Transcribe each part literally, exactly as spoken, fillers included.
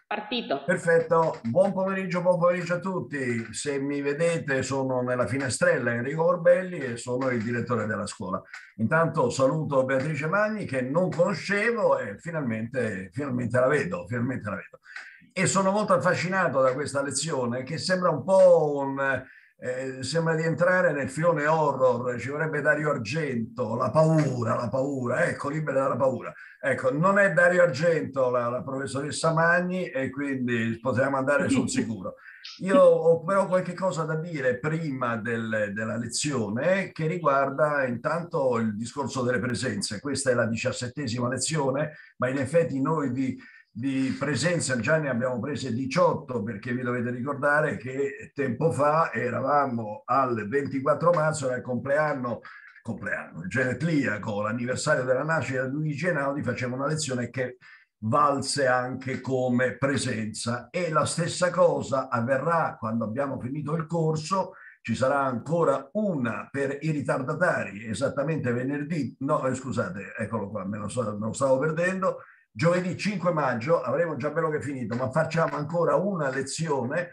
Partito. Perfetto, buon pomeriggio, buon pomeriggio a tutti. Se mi vedete, sono nella finestrella Enrico Orbelli e sono il direttore della scuola. Intanto saluto Beatrice Magni che non conoscevo e finalmente, finalmente la vedo, finalmente la vedo. E sono molto affascinato da questa lezione che sembra un po' un, eh, sembra di entrare nel filone horror, ci vorrebbe Dario Argento, la paura, la paura, ecco, libera dalla paura. Ecco, non è Dario Argento la, la professoressa Magni e quindi possiamo andare sul sicuro. Io ho però qualche cosa da dire prima del- della lezione che riguarda intanto il discorso delle presenze. Questa è la diciassettesima lezione, ma in effetti noi di, di presenze già ne abbiamo prese diciotto perché vi dovete ricordare che tempo fa eravamo al ventiquattro marzo, era il compleanno compleanno, il genetliaco, l'anniversario della nascita di Luigi Einaudi, faceva una lezione che valse anche come presenza e la stessa cosa avverrà quando abbiamo finito il corso. Ci sarà ancora una per i ritardatari, esattamente venerdì, no, eh, scusate, eccolo qua, me lo, so, me lo stavo perdendo, giovedì cinque maggio, avremo già bello che finito, ma facciamo ancora una lezione,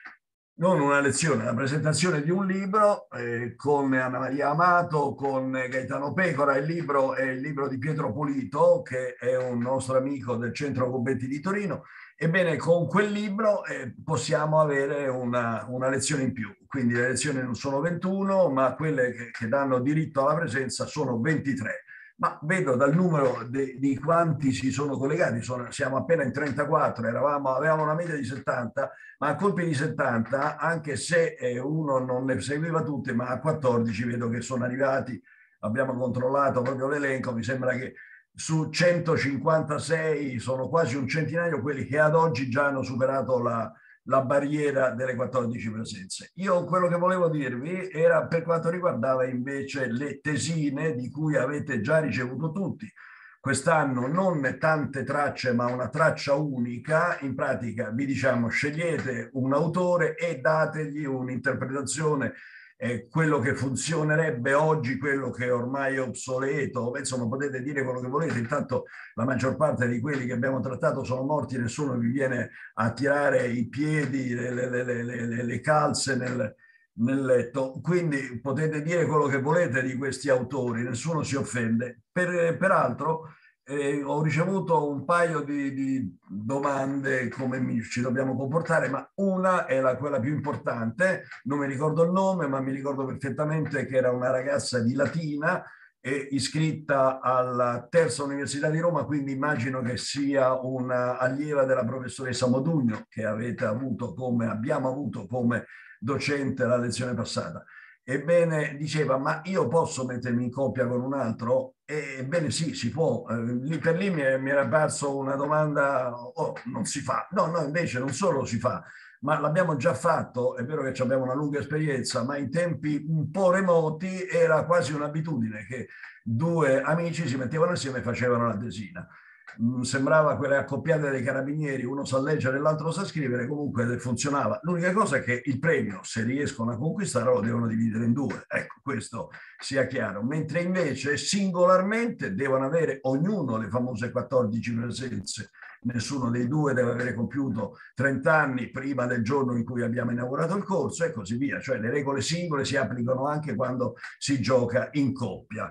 non una lezione, la presentazione di un libro eh, con Anna Maria Amato, con Gaetano Pecora. Il libro è il libro di Pietro Pulito, che è un nostro amico del Centro Gobetti di Torino. Ebbene, con quel libro eh, possiamo avere una, una lezione in più. Quindi le lezioni non sono ventuno, ma quelle che, che danno diritto alla presenza sono ventitré. Ma vedo dal numero de, di quanti si sono collegati, sono, siamo appena in trentaquattro, eravamo, avevamo una media di settanta, ma a colpi di settanta, anche se eh, uno non ne seguiva tutte, ma a quattordici vedo che sono arrivati, abbiamo controllato proprio l'elenco, mi sembra che su centocinquantasei sono quasi un centinaio quelli che ad oggi già hanno superato la, la barriera delle quattordici presenze. Io quello che volevo dirvi era per quanto riguardava invece le tesine di cui avete già ricevuto tutti. Quest'anno non tante tracce, ma una traccia unica. In pratica vi diciamo scegliete un autore e dategli un'interpretazione, eh, quello che funzionerebbe oggi, quello che ormai è obsoleto. Insomma, potete dire quello che volete. Intanto la maggior parte di quelli che abbiamo trattato sono morti, nessuno vi viene a tirare i piedi, le, le, le, le, le calze nel, nel letto, quindi potete dire quello che volete di questi autori, nessuno si offende. Per, peraltro eh, ho ricevuto un paio di, di domande come mi, ci dobbiamo comportare, ma una è la, quella più importante, non mi ricordo il nome, ma mi ricordo perfettamente che era una ragazza di Latina e iscritta alla Terza Università di Roma, quindi immagino che sia una allieva della professoressa Modugno che avete avuto come, abbiamo avuto come docente la lezione passata. Ebbene, diceva, ma io posso mettermi in coppia con un altro? Ebbene sì, si può. Eh, lì per lì mi, è, mi era parso una domanda, oh, non si fa. No, no, invece non solo si fa, ma l'abbiamo già fatto, è vero che abbiamo una lunga esperienza, ma in tempi un po' remoti era quasi un'abitudine che due amici si mettevano insieme e facevano la tesina. Sembrava quelle accoppiate dei carabinieri, uno sa leggere e l'altro sa scrivere, comunque funzionava. L'unica cosa è che il premio, se riescono a conquistarlo, lo devono dividere in due. Ecco, questo sia chiaro. Mentre invece singolarmente devono avere ognuno le famose quattordici presenze. Nessuno dei due deve avere compiuto trenta anni prima del giorno in cui abbiamo inaugurato il corso e così via. Cioè le regole singole si applicano anche quando si gioca in coppia.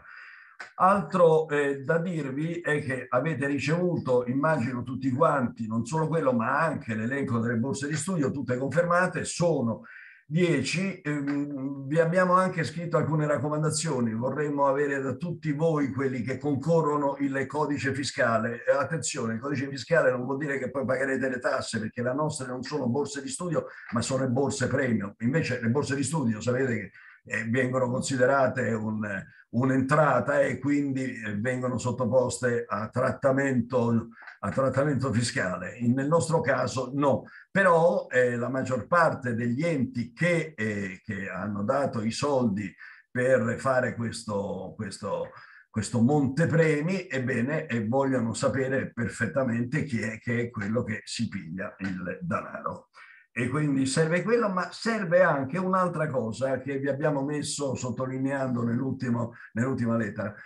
Altro eh, da dirvi è che avete ricevuto, immagino tutti quanti, non solo quello, ma anche l'elenco delle borse di studio, tutte confermate, sono dieci. Ehm, vi abbiamo anche scritto alcune raccomandazioni, vorremmo avere da tutti voi, quelli che concorrono, il codice fiscale. Eh, attenzione, il codice fiscale non vuol dire che poi pagherete le tasse, perché le nostre non sono borse di studio, ma sono le borse premium. Invece le borse di studio, sapete che eh, vengono considerate un, un'entrata e quindi eh, vengono sottoposte a trattamento, a trattamento fiscale. In, nel nostro caso no, però eh, la maggior parte degli enti che, eh, che hanno dato i soldi per fare questo, questo, questo montepremi, ebbene, e vogliono sapere perfettamente chi è che è quello che si piglia il denaro. E quindi serve quello, ma serve anche un'altra cosa che vi abbiamo messo sottolineando nell'ultima lettera.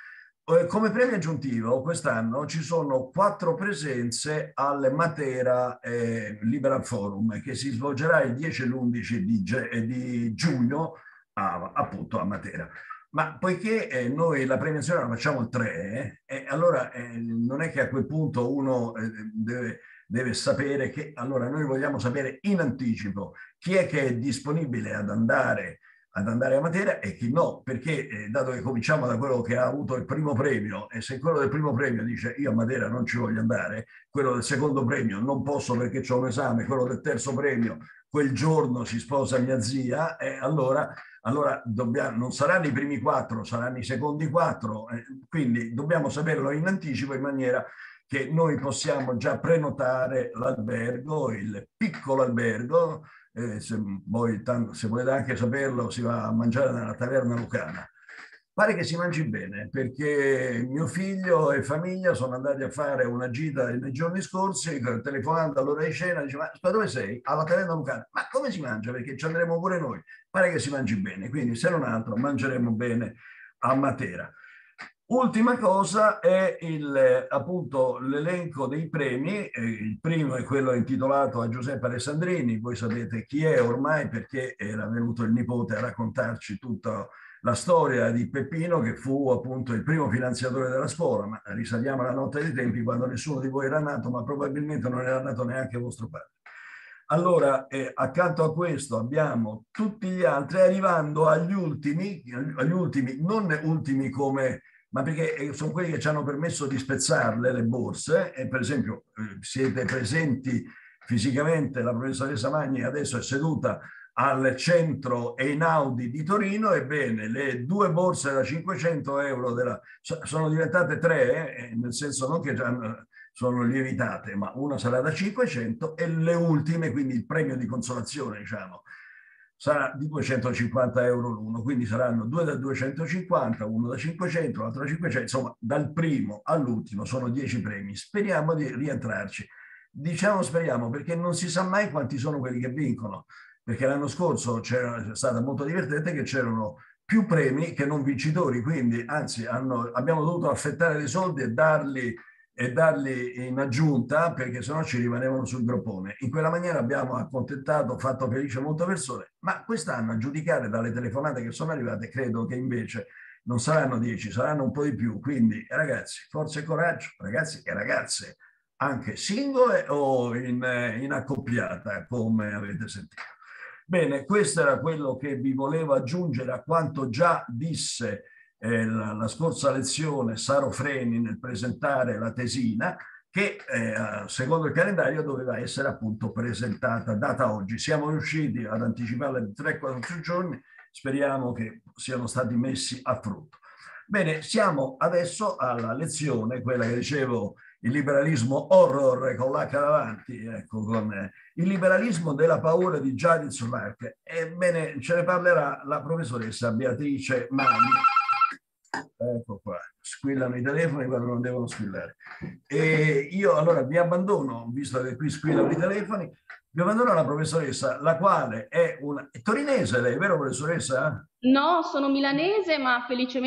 come premio aggiuntivo quest'anno ci sono quattro presenze al Matera eh, Liberal Forum che si svolgerà il dieci e l'undici di, di giugno a, appunto a Matera. Ma poiché eh, noi la premiazione la facciamo il tre, eh, allora eh, non è che a quel punto uno eh, deve, deve sapere che allora noi vogliamo sapere in anticipo chi è che è disponibile ad andare ad andare a Matera e chi no, perché eh, dato che cominciamo da quello che ha avuto il primo premio e se quello del primo premio dice io a Matera non ci voglio andare, quello del secondo premio non posso perché ho un esame, quello del terzo premio quel giorno si sposa mia zia, e allora, allora dobbiamo, non saranno i primi quattro, saranno i secondi quattro, eh, quindi dobbiamo saperlo in anticipo in maniera che noi possiamo già prenotare l'albergo, il piccolo albergo. Eh, se, voi, tanto, se volete anche saperlo, si va a mangiare nella taverna lucana. Pare che si mangi bene perché mio figlio e famiglia sono andati a fare una gita nei giorni scorsi, telefonando all'ora di cena, dice ma dove sei? Alla taverna lucana. Ma come si mangia? Perché ci andremo pure noi. Pare che si mangi bene, quindi se non altro mangeremo bene a Matera. Ultima cosa è il, appunto l'elenco dei premi. Il primo è quello intitolato a Giuseppe Alessandrini, voi sapete chi è ormai perché era venuto il nipote a raccontarci tutta la storia di Peppino che fu appunto il primo finanziatore della scuola, ma risaliamo alla notte dei tempi quando nessuno di voi era nato, ma probabilmente non era nato neanche vostro padre. Allora, eh, accanto a questo abbiamo tutti gli altri, arrivando agli ultimi, agli ultimi, non ultimi come ma perché sono quelli che ci hanno permesso di spezzarle le borse e per esempio eh, siete presenti fisicamente, la professoressa Magni adesso è seduta al centro Einaudi di Torino, ebbene le due borse da cinquecento euro della, sono diventate tre, eh, nel senso non che già sono lievitate, ma una sarà da cinquecento e le ultime, quindi il premio di consolazione diciamo, sarà di duecentocinquanta euro l'uno, quindi saranno due da duecentocinquanta, uno da cinquecento, l'altro da cinquecento, insomma dal primo all'ultimo sono dieci premi. Speriamo di rientrarci. Diciamo speriamo perché non si sa mai quanti sono quelli che vincono, perché l'anno scorso c'era stata molto divertente che c'erano più premi che non vincitori, quindi anzi hanno, abbiamo dovuto affettare dei soldi e darli e darli in aggiunta perché sennò ci rimanevano sul groppone. In quella maniera abbiamo accontentato, fatto felice molte persone, ma quest'anno a giudicare dalle telefonate che sono arrivate credo che invece non saranno dieci, saranno un po' di più. Quindi ragazzi, forza e coraggio, ragazzi e ragazze, anche singole o in, in accoppiata, come avete sentito. Bene, questo era quello che vi volevo aggiungere a quanto già disse Eh, la, la scorsa lezione Saro Freni nel presentare la tesina che eh, secondo il calendario doveva essere appunto presentata data oggi. Siamo riusciti ad anticiparla di tre quattro giorni, speriamo che siano stati messi a frutto. Bene, siamo adesso alla lezione, quella che dicevo, il liberalismo horror con l'H davanti, ecco, con eh, il liberalismo della paura di Judith Sunak. Ebbene, ce ne parlerà la professoressa Beatrice Magni. Ecco qua, squillano i telefoni quando non devono squillare. E io allora vi abbandono, visto che qui squillano i telefoni, vi abbandono la professoressa, la quale è una... È torinese lei, vero professoressa? No, sono milanese, ma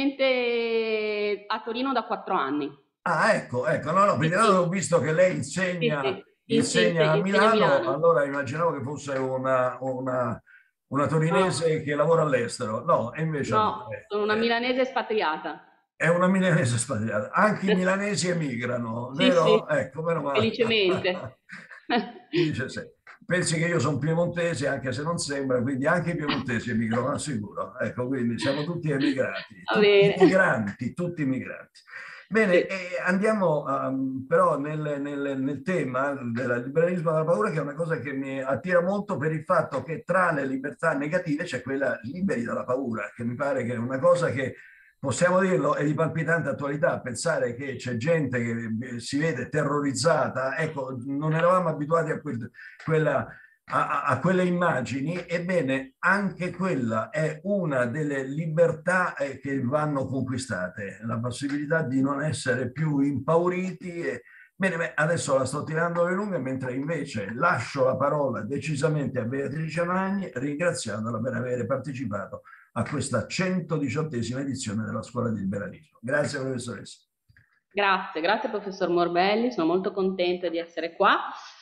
felicemente a Torino da quattro anni. Ah, ecco, ecco, no, no, Sì, perché sì, ho visto che lei sì, insegna, sì. Insi- insegna a insegno a Milano, Milano. allora immaginavo che fosse una, una, una No, torinese che lavora all'estero. No, e invece no. no, sono una Eh, eh, milanese espatriata. È una milanese sbagliata. Anche i milanesi emigrano, Sì, sì, vero? Ecco, meno male. felicemente. Dice sì. Pensi che io sono piemontese, anche se non sembra, quindi anche i piemontesi emigrano, sicuro. Ecco, quindi siamo tutti emigrati, Va tutti bene. migranti, tutti migranti. Bene, Sì. eh, andiamo um, però nel, nel, nel tema del liberalismo della paura, che è una cosa che mi attira molto per il fatto che tra le libertà negative c'è quella liberi dalla paura, che mi pare che è una cosa che possiamo dirlo, è di palpitante attualità. Pensare che c'è gente che si vede terrorizzata, ecco, non eravamo abituati a, quel, quella, a, a quelle immagini, ebbene anche quella è una delle libertà eh, che vanno conquistate, la possibilità di non essere più impauriti. E, bene, beh, adesso la sto tirando le lunghe, mentre invece lascio la parola decisamente a Beatrice Magni, ringraziandola per aver partecipato a questa centodiciottesima edizione della Scuola di Liberalismo. Grazie professoressa. Grazie, grazie professor Morbelli, sono molto contenta di essere qua.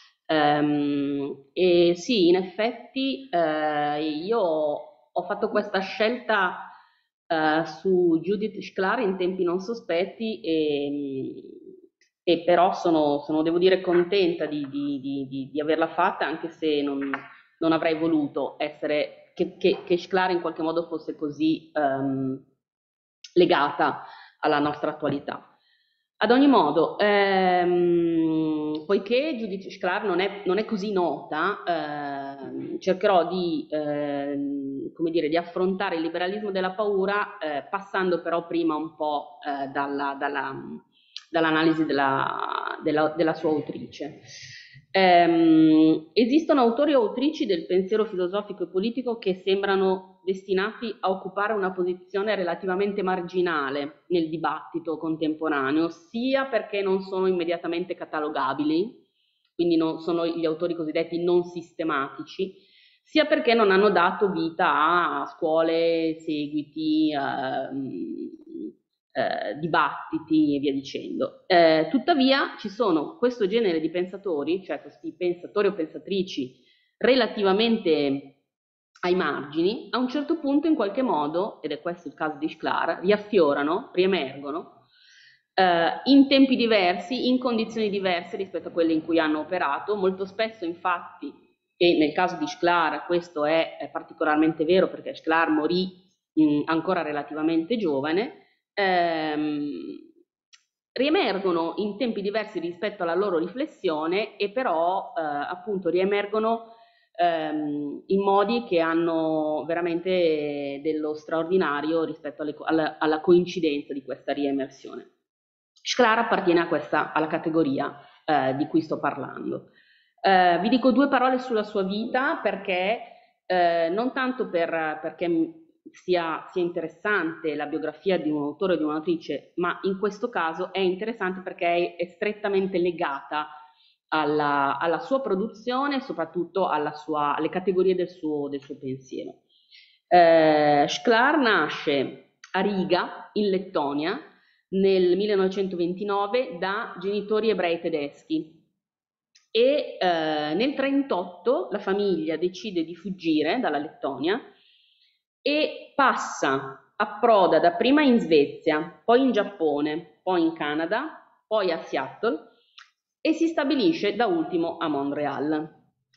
Um, e sì, in effetti eh, io ho fatto questa scelta uh, su Judith Shklar in tempi non sospetti e, e però sono, sono, devo dire, contenta di, di, di, di averla fatta, anche se non, non avrei voluto essere, che, che, che Shklar in qualche modo fosse così um, legata alla nostra attualità. Ad ogni modo, ehm, poiché Judith Shklar non è, non è così nota, ehm, cercherò di, ehm, come dire, di affrontare il liberalismo della paura, eh, passando però prima un po' eh, dalla, dalla, dall'analisi della, della, della sua autrice. Um, esistono autori o autrici del pensiero filosofico e politico che sembrano destinati a occupare una posizione relativamente marginale nel dibattito contemporaneo, sia perché non sono immediatamente catalogabili, quindi non sono gli autori cosiddetti non sistematici, sia perché non hanno dato vita a scuole, seguiti, eh, Eh, dibattiti e via dicendo. Eh, tuttavia ci sono questo genere di pensatori, cioè questi pensatori o pensatrici relativamente ai margini, a un certo punto in qualche modo, ed è questo il caso di Shklar, riaffiorano, riemergono, eh, in tempi diversi, in condizioni diverse rispetto a quelle in cui hanno operato, molto spesso infatti, e nel caso di Shklar questo è, è particolarmente vero perché Shklar morì mh, ancora relativamente giovane, Ehm, riemergono in tempi diversi rispetto alla loro riflessione e però eh, appunto riemergono ehm, in modi che hanno veramente dello straordinario rispetto alle, alla, alla coincidenza di questa riemersione. Shklar appartiene a questa, alla categoria eh, di cui sto parlando. Eh, vi dico due parole sulla sua vita perché eh, non tanto per, perché sia, sia interessante la biografia di un autore o di un'autrice, ma in questo caso è interessante perché è, è strettamente legata alla, alla sua produzione e soprattutto alla sua, alle categorie del suo, del suo pensiero. Eh, Shklar nasce a Riga, in Lettonia, nel millenovecentoventinove da genitori ebrei tedeschi e eh, nel trentotto la famiglia decide di fuggire dalla Lettonia e passa, approda dapprima in Svezia, poi in Giappone, poi in Canada, poi a Seattle e si stabilisce da ultimo a Montreal.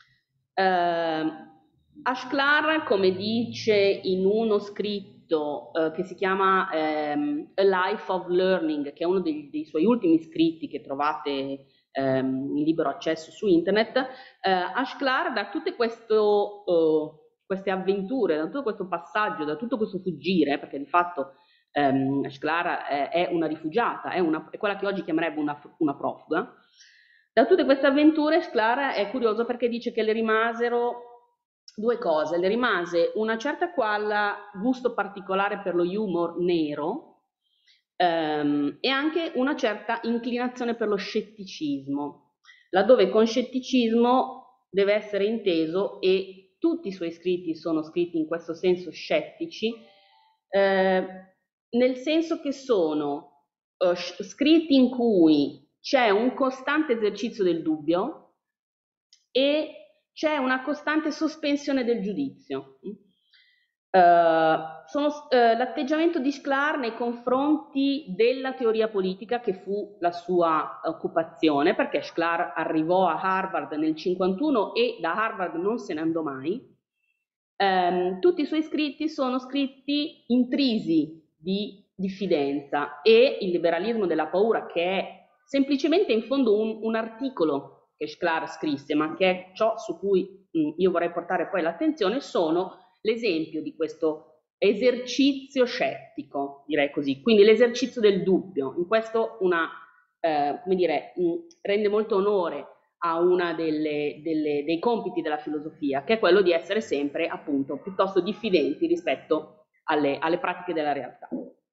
Eh, Shklar, come dice in uno scritto eh, che si chiama ehm, A Life of Learning, che è uno dei, dei suoi ultimi scritti che trovate ehm, in libero accesso su internet, eh, Shklar da tutte questo, uh, queste avventure, da tutto questo passaggio, da tutto questo fuggire, perché di fatto ehm, Shklar è, è una rifugiata, è, una, è quella che oggi chiamerebbe una, una profuga. Da tutte queste avventure Shklar è curioso perché dice che le rimasero due cose, le rimase una certa qual gusto particolare per lo humor nero ehm, e anche una certa inclinazione per lo scetticismo, laddove con scetticismo deve essere inteso, e tutti i suoi scritti sono scritti in questo senso scettici, eh, nel senso che sono eh, scritti in cui c'è un costante esercizio del dubbio e c'è una costante sospensione del giudizio. Uh, uh, l'atteggiamento di Shklar nei confronti della teoria politica, che fu la sua occupazione, perché Shklar arrivò a Harvard nel cinquantuno e da Harvard non se ne andò mai. Um, tutti i suoi scritti sono scritti intrisi di diffidenza, e il liberalismo della paura, che è semplicemente in fondo un, un articolo che Shklar scrisse, ma che è ciò su cui mh, io vorrei portare poi l'attenzione, sono l'esempio di questo esercizio scettico, direi così, quindi l'esercizio del dubbio. In questo una, eh, come dire, mh, rende molto onore a una delle, delle, dei compiti della filosofia, che è quello di essere sempre, appunto, piuttosto diffidenti rispetto alle, alle pratiche della realtà.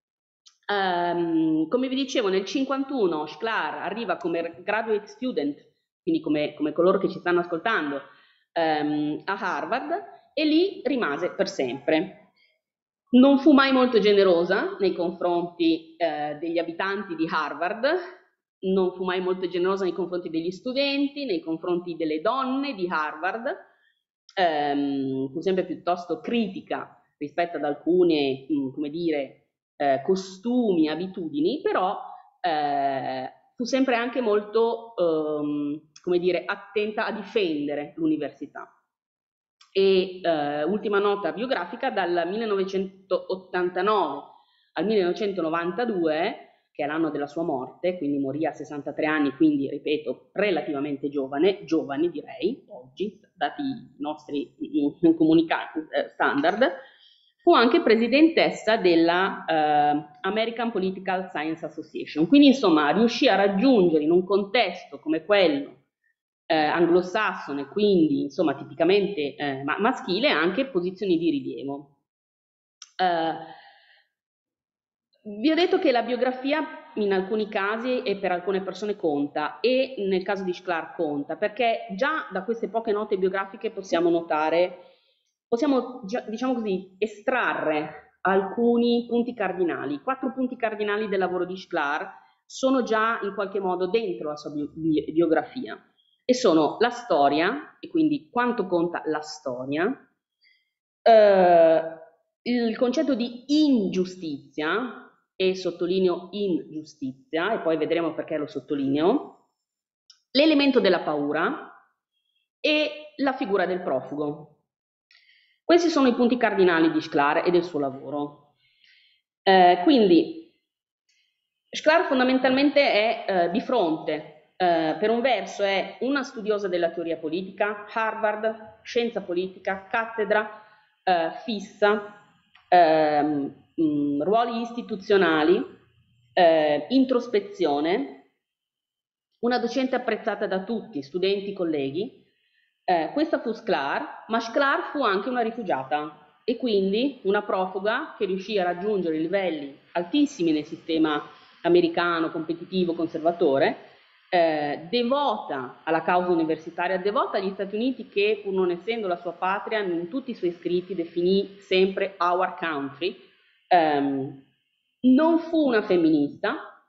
Um, come vi dicevo, nel cinquantuno Shklar arriva come graduate student, quindi come, come coloro che ci stanno ascoltando, um, a Harvard, e lì rimase per sempre. Non fu mai molto generosa nei confronti eh, degli abitanti di Harvard, non fu mai molto generosa nei confronti degli studenti, nei confronti delle donne di Harvard, ehm, fu sempre piuttosto critica rispetto ad alcune, mh, come dire, eh, costumi, abitudini, però eh, fu sempre anche molto, ehm, come dire, attenta a difendere l'università. E eh, ultima nota biografica: dal millenovecentottantanove al millenovecentonovantadue, che è l'anno della sua morte, quindi morì a sessantatré anni, quindi ripeto relativamente giovane, giovane direi oggi, dati i nostri comunicati eh, standard, fu anche presidentessa della eh, American Political Science Association, quindi insomma riuscì a raggiungere in un contesto come quello eh, anglosassone, quindi insomma tipicamente eh, ma maschile, anche posizioni di rilievo. Eh, vi ho detto che la biografia in alcuni casi e per alcune persone conta, e nel caso di Sklar conta, perché già da queste poche note biografiche possiamo notare, possiamo diciamo così estrarre alcuni punti cardinali. Quattro punti cardinali del lavoro di Sklar sono già in qualche modo dentro la sua bi biografia, e sono la storia, e quindi quanto conta la storia, eh, il concetto di ingiustizia, e sottolineo ingiustizia, e poi vedremo perché lo sottolineo, l'elemento della paura e la figura del profugo. Questi sono i punti cardinali di Sklar e del suo lavoro. Eh, quindi Sklar fondamentalmente è eh, di fronte, eh, per un verso è una studiosa della teoria politica, Harvard, scienza politica, cattedra eh, fissa, ehm, mh, ruoli istituzionali, eh, introspezione, una docente apprezzata da tutti, studenti, colleghi. Eh, questa fu Sklar, ma Sklar fu anche una rifugiata e quindi una profuga che riuscì a raggiungere livelli altissimi nel sistema americano, competitivo, conservatore, eh, devota alla causa universitaria, devota agli Stati Uniti, che pur non essendo la sua patria, in tutti i suoi scritti definì sempre our country. Um, non fu una femminista,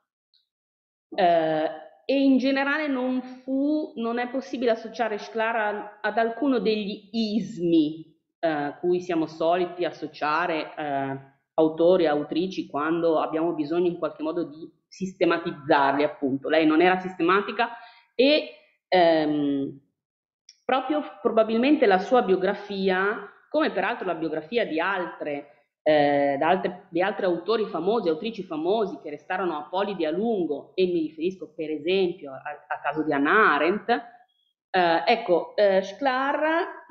eh, e in generale non fu, non è possibile associare Sklar a, ad alcuno degli ismi eh, cui siamo soliti associare eh, autori e autrici quando abbiamo bisogno in qualche modo di sistematizzarli, appunto. Lei non era sistematica e ehm, proprio probabilmente la sua biografia, come peraltro la biografia di altre eh, da altre, di altri autori famosi, autrici famosi che restarono apolidi a lungo, e mi riferisco per esempio al, al caso di Hannah Arendt. Eh, ecco, eh, Sklar,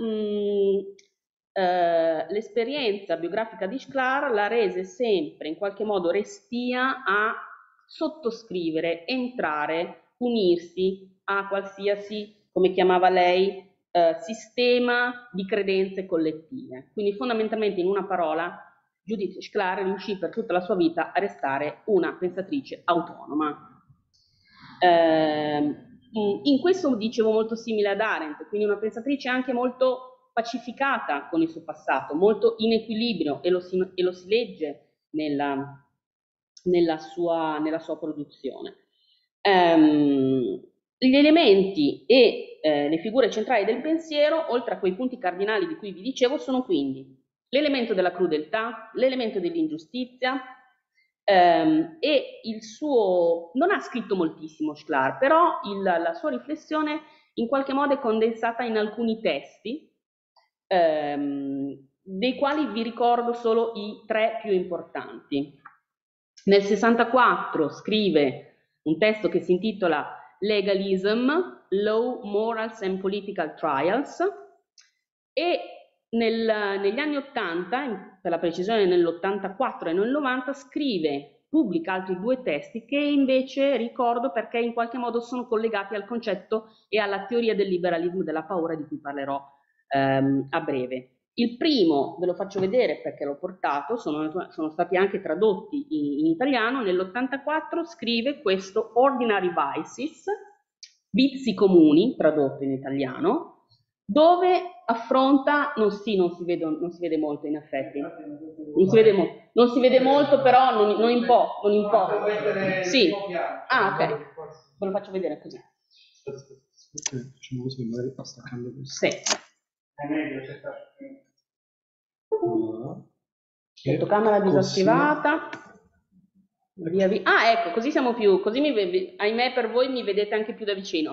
eh, l'esperienza biografica di Sklar la rese sempre in qualche modo restia a sottoscrivere, entrare, unirsi a qualsiasi, come chiamava lei, eh, sistema di credenze collettive. Quindi fondamentalmente, in una parola, Judith Sklar riuscì per tutta la sua vita a restare una pensatrice autonoma. Eh, in questo dicevo molto simile ad Arendt, quindi una pensatrice anche molto pacificata con il suo passato, molto in equilibrio, e lo si, e lo si legge nella, nella, sua, nella sua produzione. Um, gli elementi e eh, le figure centrali del pensiero, oltre a quei punti cardinali di cui vi dicevo, sono quindi l'elemento della crudeltà, l'elemento dell'ingiustizia, ehm, e il suo... non ha scritto moltissimo Sklar, però il, la sua riflessione in qualche modo è condensata in alcuni testi, ehm, dei quali vi ricordo solo i tre più importanti. Nel sessantaquattro scrive un testo che si intitola Legalism, Law, Morals and Political Trials, e nel, negli anni ottanta, per la precisione nell'ottantaquattro e nel novanta, scrive, pubblica altri due testi che invece ricordo perché in qualche modo sono collegati al concetto e alla teoria del liberalismo della paura, di cui parlerò ehm, a breve. Il primo ve lo faccio vedere perché l'ho portato, sono, sono stati anche tradotti in, in italiano. Nell'ottantaquattro scrive questo Ordinary Vices, vizi comuni, tradotto in italiano, dove affronta, non, sì, non si vede, non si vede molto in effetti, non si vede, mo non si vede molto, però non, non importa, non importa. Sì, ah ok, ve lo faccio vedere così. Facciamo così, magari sta staccando così. Sì. Fotocamera disattivata. Via via. Ah, ecco, così siamo più, così mi vede, ahimè per voi mi vedete anche più da vicino.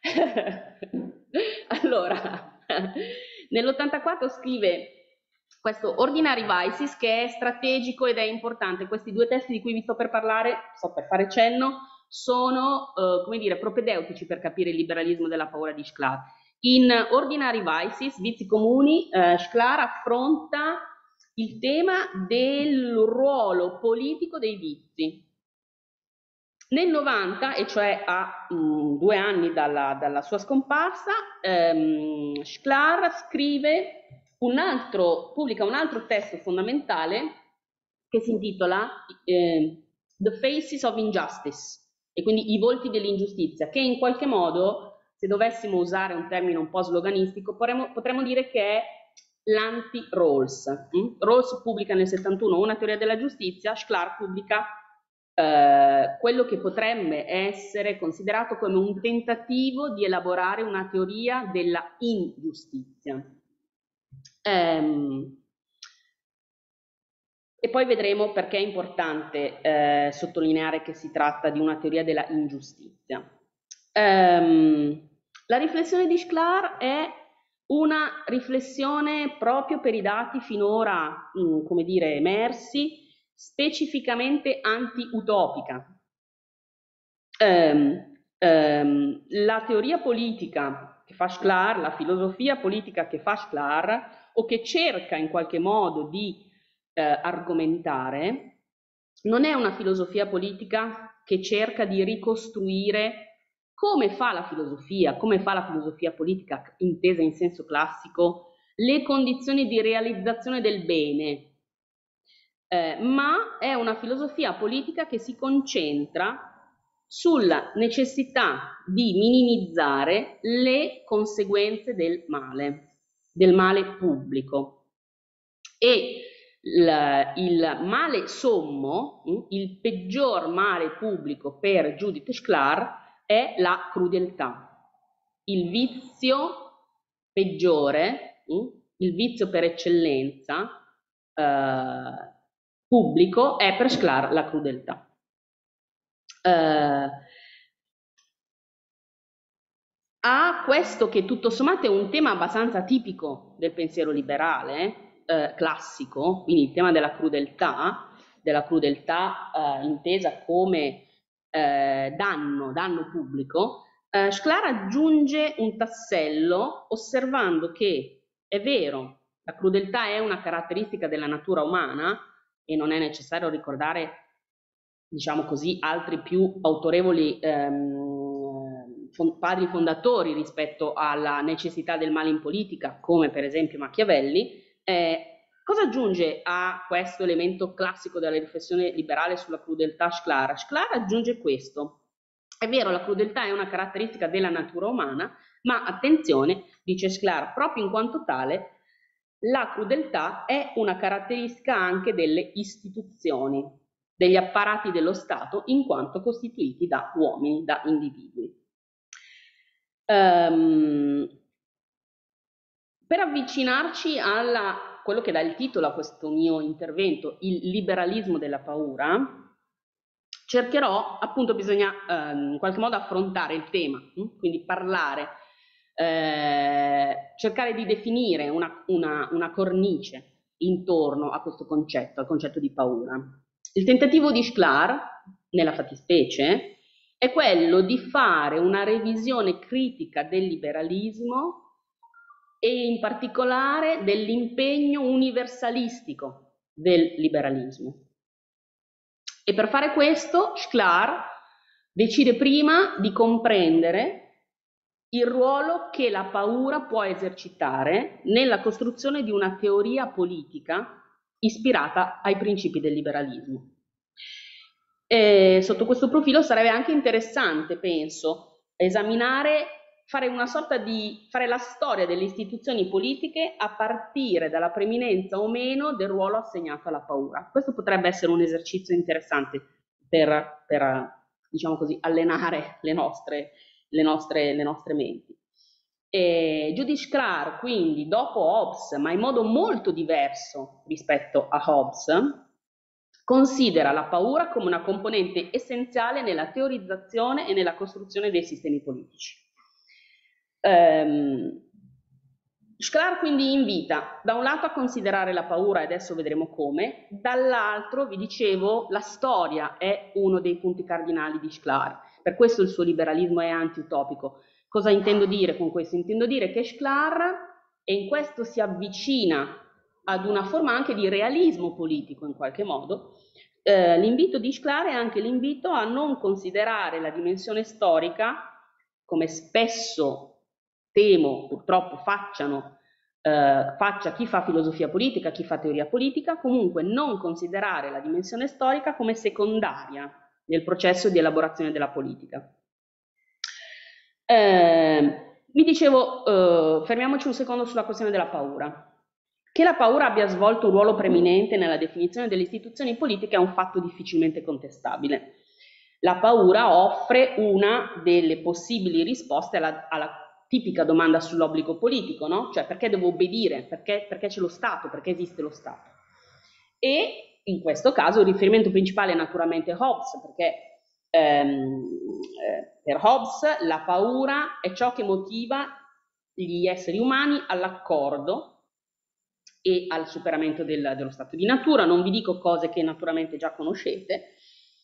Allora, nell'ottantaquattro scrive questo Ordinary Vices, che è strategico ed è importante. Questi due testi di cui vi sto per parlare, sto per fare cenno, sono, eh, come dire, propedeutici per capire il liberalismo della paura di Shklar. In Ordinary Vices, Vizi comuni, eh, Shklar affronta il tema del ruolo politico dei vizi. Nel novanta, e cioè a mh, due anni dalla, dalla sua scomparsa, ehm, Shklar scrive un altro, pubblica un altro testo fondamentale che si intitola eh, The Faces of Injustice, e quindi i volti dell'ingiustizia, che in qualche modo, se dovessimo usare un termine un po' sloganistico, potremmo, potremmo dire che è l'anti-Rawls. Mm? Rawls pubblica nel settantuno una teoria della giustizia, Shklar pubblica eh, quello che potrebbe essere considerato come un tentativo di elaborare una teoria della ingiustizia. Ehm, e poi vedremo perché è importante eh, sottolineare che si tratta di una teoria della ingiustizia. Ehm, la riflessione di Shklar è una riflessione proprio per i dati finora, mh, come dire, emersi, specificamente anti-utopica. Ehm, ehm, la teoria politica che fa Shklar, la filosofia politica che fa Shklar, o che cerca in qualche modo di eh, argomentare, non è una filosofia politica che cerca di ricostruire come fa la filosofia, come fa la filosofia politica intesa in senso classico, le condizioni di realizzazione del bene, eh, ma è una filosofia politica che si concentra sulla necessità di minimizzare le conseguenze del male, del male pubblico. E il, il male sommo, il peggior male pubblico per Judith Shklar è la crudeltà. Il vizio peggiore, il vizio per eccellenza eh, pubblico è per Shklar la crudeltà. Eh, ha questo che tutto sommato è un tema abbastanza tipico del pensiero liberale, eh, classico, quindi il tema della crudeltà, della crudeltà eh, intesa come eh, danno, danno pubblico. eh, Shklar aggiunge un tassello osservando che è vero, la crudeltà è una caratteristica della natura umana e non è necessario ricordare, diciamo così, altri più autorevoli ehm, padri fondatori rispetto alla necessità del male in politica, come per esempio Machiavelli. Eh, cosa aggiunge a questo elemento classico della riflessione liberale sulla crudeltà Shklar? Shklar aggiunge questo: è vero, la crudeltà è una caratteristica della natura umana, ma attenzione, dice Shklar, proprio in quanto tale la crudeltà è una caratteristica anche delle istituzioni, degli apparati dello Stato, in quanto costituiti da uomini, da individui. Um, per avvicinarci a quello che dà il titolo a questo mio intervento, il liberalismo della paura, cercherò, appunto, bisogna eh, in qualche modo affrontare il tema, hm? quindi parlare, eh, cercare di definire una, una, una cornice intorno a questo concetto, al concetto di paura. Il tentativo di Shklar, nella fattispecie, è quello di fare una revisione critica del liberalismo e in particolare dell'impegno universalistico del liberalismo. E per fare questo Shklar decide prima di comprendere il ruolo che la paura può esercitare nella costruzione di una teoria politica ispirata ai principi del liberalismo. E sotto questo profilo sarebbe anche interessante, penso, esaminare fare una sorta di, fare la storia delle istituzioni politiche a partire dalla preminenza o meno del ruolo assegnato alla paura. Questo potrebbe essere un esercizio interessante per, per diciamo così, allenare le nostre, le nostre, le nostre menti. E Judith Shklar, quindi, dopo Hobbes, ma in modo molto diverso rispetto a Hobbes, considera la paura come una componente essenziale nella teorizzazione e nella costruzione dei sistemi politici. Um, Shklar quindi invita da un lato a considerare la paura, e adesso vedremo come, dall'altro, vi dicevo, la storia è uno dei punti cardinali di Shklar, per questo il suo liberalismo è anti-utopico. Cosa intendo dire con questo? Intendo dire che Shklar, e in questo si avvicina ad una forma anche di realismo politico in qualche modo, eh, l'invito di Shklar è anche l'invito a non considerare la dimensione storica, come spesso temo purtroppo facciano, eh, faccia chi fa filosofia politica, chi fa teoria politica, comunque non considerare la dimensione storica come secondaria nel processo di elaborazione della politica. Eh, vi dicevo, eh, fermiamoci un secondo sulla questione della paura. Che la paura abbia svolto un ruolo preminente nella definizione delle istituzioni politiche è un fatto difficilmente contestabile. La paura offre una delle possibili risposte alla, alla tipica domanda sull'obbligo politico, no? Cioè perché devo obbedire, perché, perché c'è lo Stato, perché esiste lo Stato. E in questo caso il riferimento principale è naturalmente Hobbes, perché ehm, eh, per Hobbes la paura è ciò che motiva gli esseri umani all'accordo e al superamento del, dello stato di natura. Non vi dico cose che naturalmente già conoscete,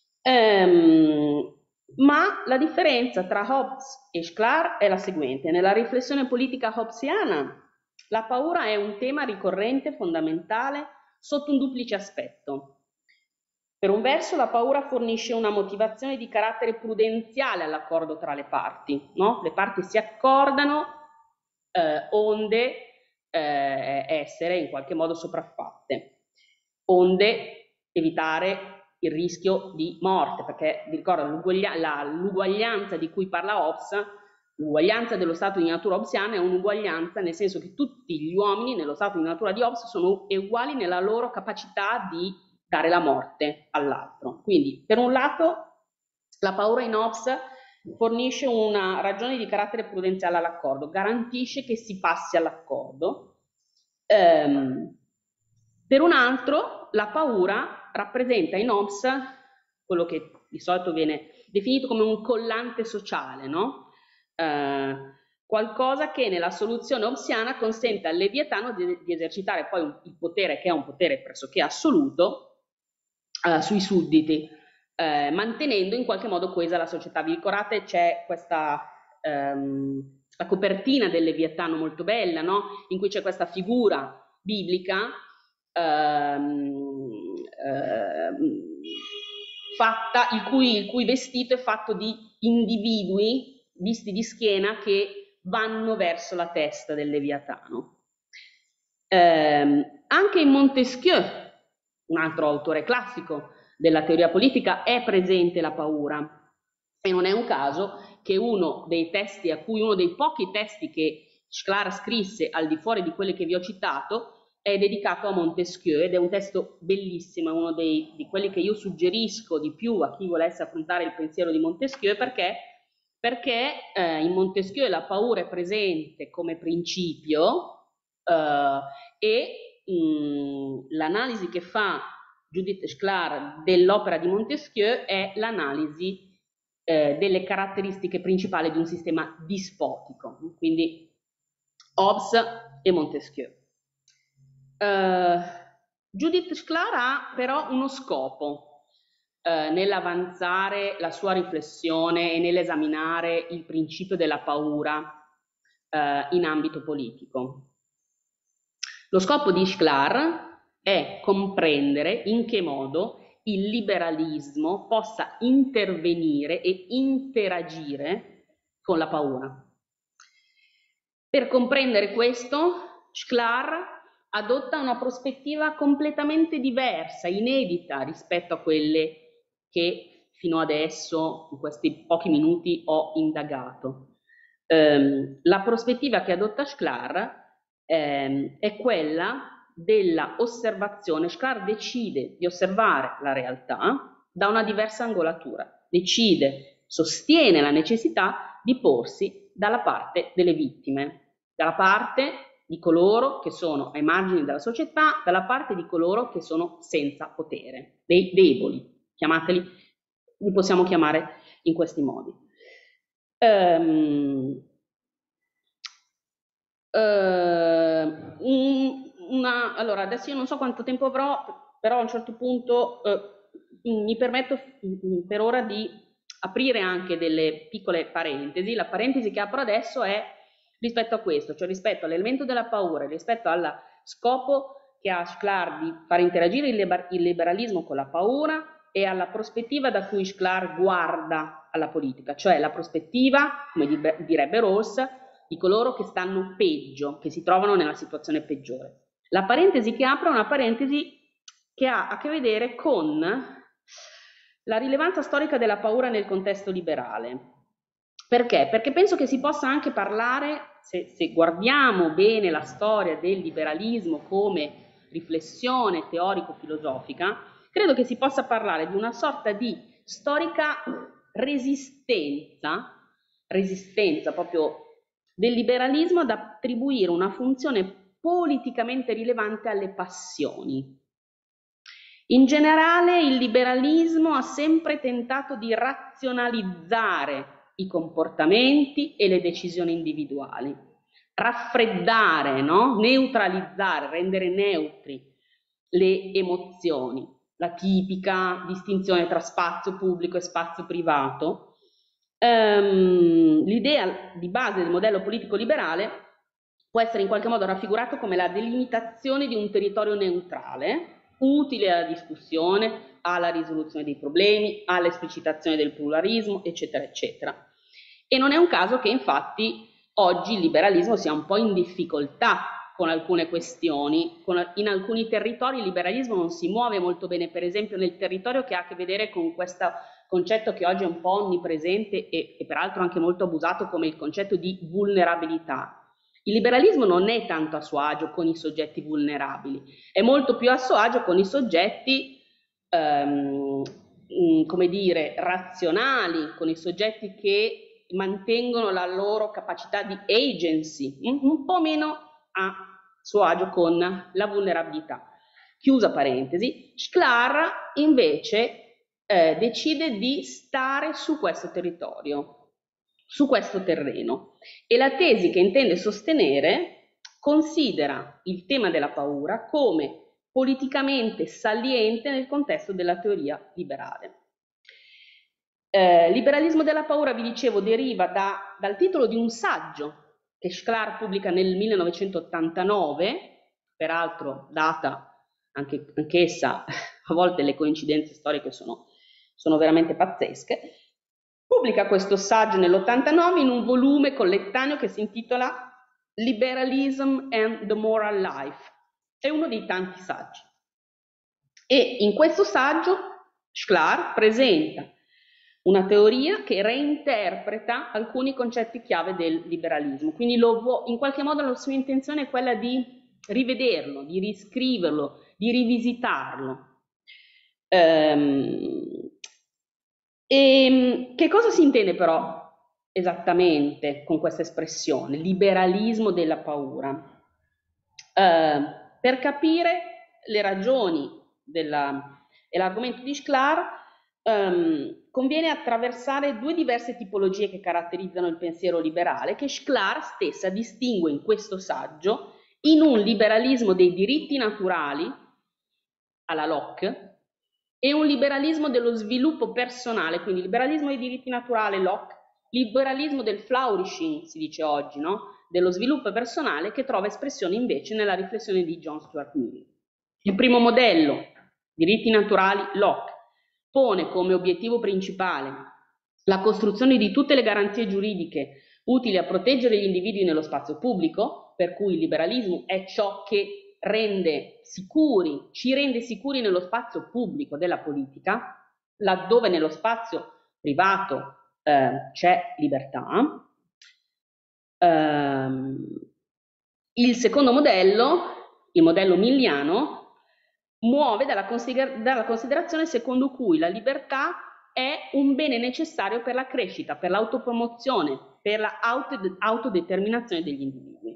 ehm, ma la differenza tra Hobbes e Shklar è la seguente. Nella riflessione politica hobbesiana la paura è un tema ricorrente, fondamentale, sotto un duplice aspetto. Per un verso la paura fornisce una motivazione di carattere prudenziale all'accordo tra le parti, no? Le parti si accordano eh, onde eh, essere in qualche modo sopraffatte, onde evitare il rischio di morte, perché vi ricordo l'uguaglianza di cui parla Hobbes, l'uguaglianza dello stato di natura hobbesiana è un'uguaglianza nel senso che tutti gli uomini nello stato di natura di Hobbes sono uguali nella loro capacità di dare la morte all'altro. Quindi per un lato la paura in Hobbes fornisce una ragione di carattere prudenziale all'accordo, garantisce che si passi all'accordo. Ehm, per un altro la paura rappresenta in Hobbes quello che di solito viene definito come un collante sociale, no? Eh, qualcosa che nella soluzione hobbesiana consente al Leviatano di, di esercitare poi un, il potere, che è un potere pressoché assoluto, eh, sui sudditi, eh, mantenendo in qualche modo coesa la società. Vi ricordate, c'è questa ehm, la copertina del Leviatano molto bella, no? In cui c'è questa figura biblica ehm, ehm, fatta, il cui, il cui vestito è fatto di individui visti di schiena che vanno verso la testa del Leviatano. Eh, anche in Montesquieu, un altro autore classico della teoria politica, è presente la paura, e non è un caso che uno dei testi, a cui uno dei pochi testi che Shklar scrisse al di fuori di quelli che vi ho citato, è dedicato a Montesquieu, ed è un testo bellissimo, è uno dei, di quelli che io suggerisco di più a chi volesse affrontare il pensiero di Montesquieu, perché, perché eh, in Montesquieu la paura è presente come principio eh, e l'analisi che fa Judith Shklar dell'opera di Montesquieu è l'analisi eh, delle caratteristiche principali di un sistema dispotico, quindi Hobbes e Montesquieu. Uh, Judith Shklar ha però uno scopo uh, nell'avanzare la sua riflessione e nell'esaminare il principio della paura uh, in ambito politico. Lo scopo di Shklar è comprendere in che modo il liberalismo possa intervenire e interagire con la paura. Per comprendere questo, Shklar adotta una prospettiva completamente diversa, inedita rispetto a quelle che fino adesso, in questi pochi minuti, ho indagato. ehm, la prospettiva che adotta Shklar ehm, è quella della osservazione. Shklar decide di osservare la realtà da una diversa angolatura, decide, sostiene la necessità di porsi dalla parte delle vittime, dalla parte di coloro che sono ai margini della società, dalla parte di coloro che sono senza potere, dei deboli, chiamateli, li possiamo chiamare in questi modi. Um, uh, un, una, allora, adesso io non so quanto tempo avrò, però a un certo punto uh, mi permetto per ora di aprire anche delle piccole parentesi. La parentesi che apro adesso è rispetto a questo, cioè rispetto all'elemento della paura, rispetto al scopo che ha Shklar di fare interagire il, liber il liberalismo con la paura e alla prospettiva da cui Shklar guarda alla politica, cioè la prospettiva, come direbbe Rawls, di coloro che stanno peggio, che si trovano nella situazione peggiore. La parentesi che apro è una parentesi che ha a che vedere con la rilevanza storica della paura nel contesto liberale. Perché? Perché penso che si possa anche parlare, se, se guardiamo bene la storia del liberalismo come riflessione teorico-filosofica, credo che si possa parlare di una sorta di storica resistenza, resistenza proprio del liberalismo ad attribuire una funzione politicamente rilevante alle passioni. In generale il liberalismo ha sempre tentato di razionalizzare i comportamenti e le decisioni individuali, raffreddare, no? Neutralizzare, rendere neutri le emozioni, la tipica distinzione tra spazio pubblico e spazio privato. Ehm, l'idea di base del modello politico liberale può essere in qualche modo raffigurato come la delimitazione di un territorio neutrale, utile alla discussione, alla risoluzione dei problemi, all'esplicitazione del pluralismo, eccetera, eccetera. E non è un caso che infatti oggi il liberalismo sia un po' in difficoltà con alcune questioni. Con, in alcuni territori il liberalismo non si muove molto bene, per esempio nel territorio che ha a che vedere con questo concetto che oggi è un po' onnipresente e, e peraltro anche molto abusato come il concetto di vulnerabilità. Il liberalismo non è tanto a suo agio con i soggetti vulnerabili, è molto più a suo agio con i soggetti, ehm, come dire, razionali, con i soggetti che mantengono la loro capacità di agency, un po' meno a suo agio con la vulnerabilità. Chiusa parentesi, Shklar invece eh, decide di stare su questo territorio, su questo terreno, e la tesi che intende sostenere considera il tema della paura come politicamente saliente nel contesto della teoria liberale. Eh, liberalismo della paura, vi dicevo, deriva da, dal titolo di un saggio che Shklar pubblica nel millenovecentottantanove, peraltro data anche, anch'essa, a volte le coincidenze storiche sono, sono veramente pazzesche. Pubblica questo saggio nell'ottantanove in un volume collettaneo che si intitola Liberalism and the Moral Life. È uno dei tanti saggi. E in questo saggio Shklar presenta una teoria che reinterpreta alcuni concetti chiave del liberalismo. Quindi lo, in qualche modo la sua intenzione è quella di rivederlo, di riscriverlo, di rivisitarlo. Ehm, E che cosa si intende però esattamente con questa espressione, liberalismo della paura? Eh, per capire le ragioni dell'argomento di Shklar ehm, conviene attraversare due diverse tipologie che caratterizzano il pensiero liberale, che Shklar stessa distingue in questo saggio in un liberalismo dei diritti naturali, alla Locke, e un liberalismo dello sviluppo personale, quindi liberalismo dei diritti naturali, Locke, liberalismo del flourishing, si dice oggi, no? Dello sviluppo personale, che trova espressione invece nella riflessione di John Stuart Mill. Il primo modello, diritti naturali, Locke, pone come obiettivo principale la costruzione di tutte le garanzie giuridiche utili a proteggere gli individui nello spazio pubblico, per cui il liberalismo è ciò che rende sicuri, ci rende sicuri nello spazio pubblico della politica, laddove nello spazio privato eh, c'è libertà. Ehm, il secondo modello, il modello milliano, muove dalla, consider dalla considerazione secondo cui la libertà è un bene necessario per la crescita, per l'autopromozione, per la autodeterminazione degli individui.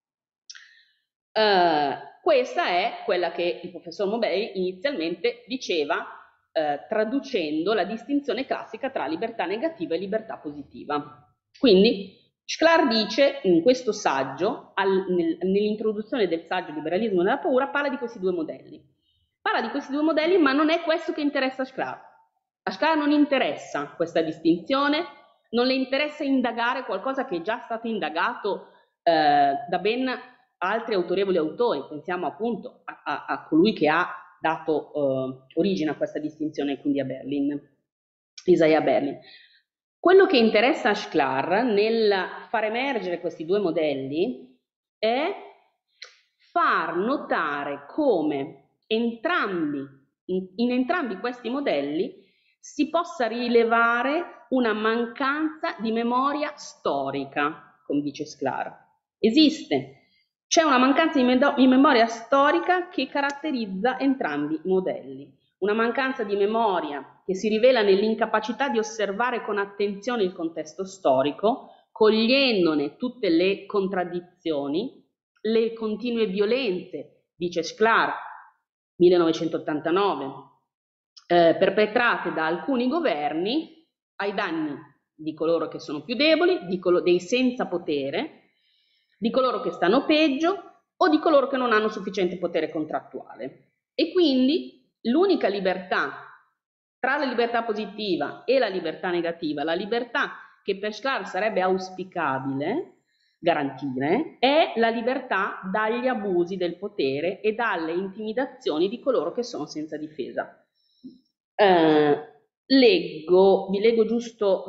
Uh, questa è quella che il professor Morbelli inizialmente diceva, uh, traducendo la distinzione classica tra libertà negativa e libertà positiva. Quindi Shklar dice in questo saggio, nel, nell'introduzione del saggio Liberalismo nella paura, parla di questi due modelli. Parla di questi due modelli, ma non è questo che interessa a Shklar. A Shklar non interessa questa distinzione, non le interessa indagare qualcosa che è già stato indagato eh, da ben altri autorevoli autori. Pensiamo appunto a, a, a colui che ha dato eh, origine a questa distinzione, quindi a Berlin, Isaiah Berlin. Quello che interessa a Shklar nel far emergere questi due modelli è far notare come entrambi, in, in entrambi questi modelli si possa rilevare una mancanza di memoria storica, come dice Shklar. Esiste, c'è una mancanza di, di memoria storica che caratterizza entrambi i modelli. Una mancanza di memoria che si rivela nell'incapacità di osservare con attenzione il contesto storico, cogliendone tutte le contraddizioni, le continue violenze, dice Shklar, millenovecentottantanove, eh, perpetrate da alcuni governi ai danni di coloro che sono più deboli, di dei senza potere, di coloro che stanno peggio o di coloro che non hanno sufficiente potere contrattuale. E quindi l'unica libertà tra la libertà positiva e la libertà negativa, la libertà che per Shklar sarebbe auspicabile garantire, è la libertà dagli abusi del potere e dalle intimidazioni di coloro che sono senza difesa. Eh, leggo, vi leggo giusto,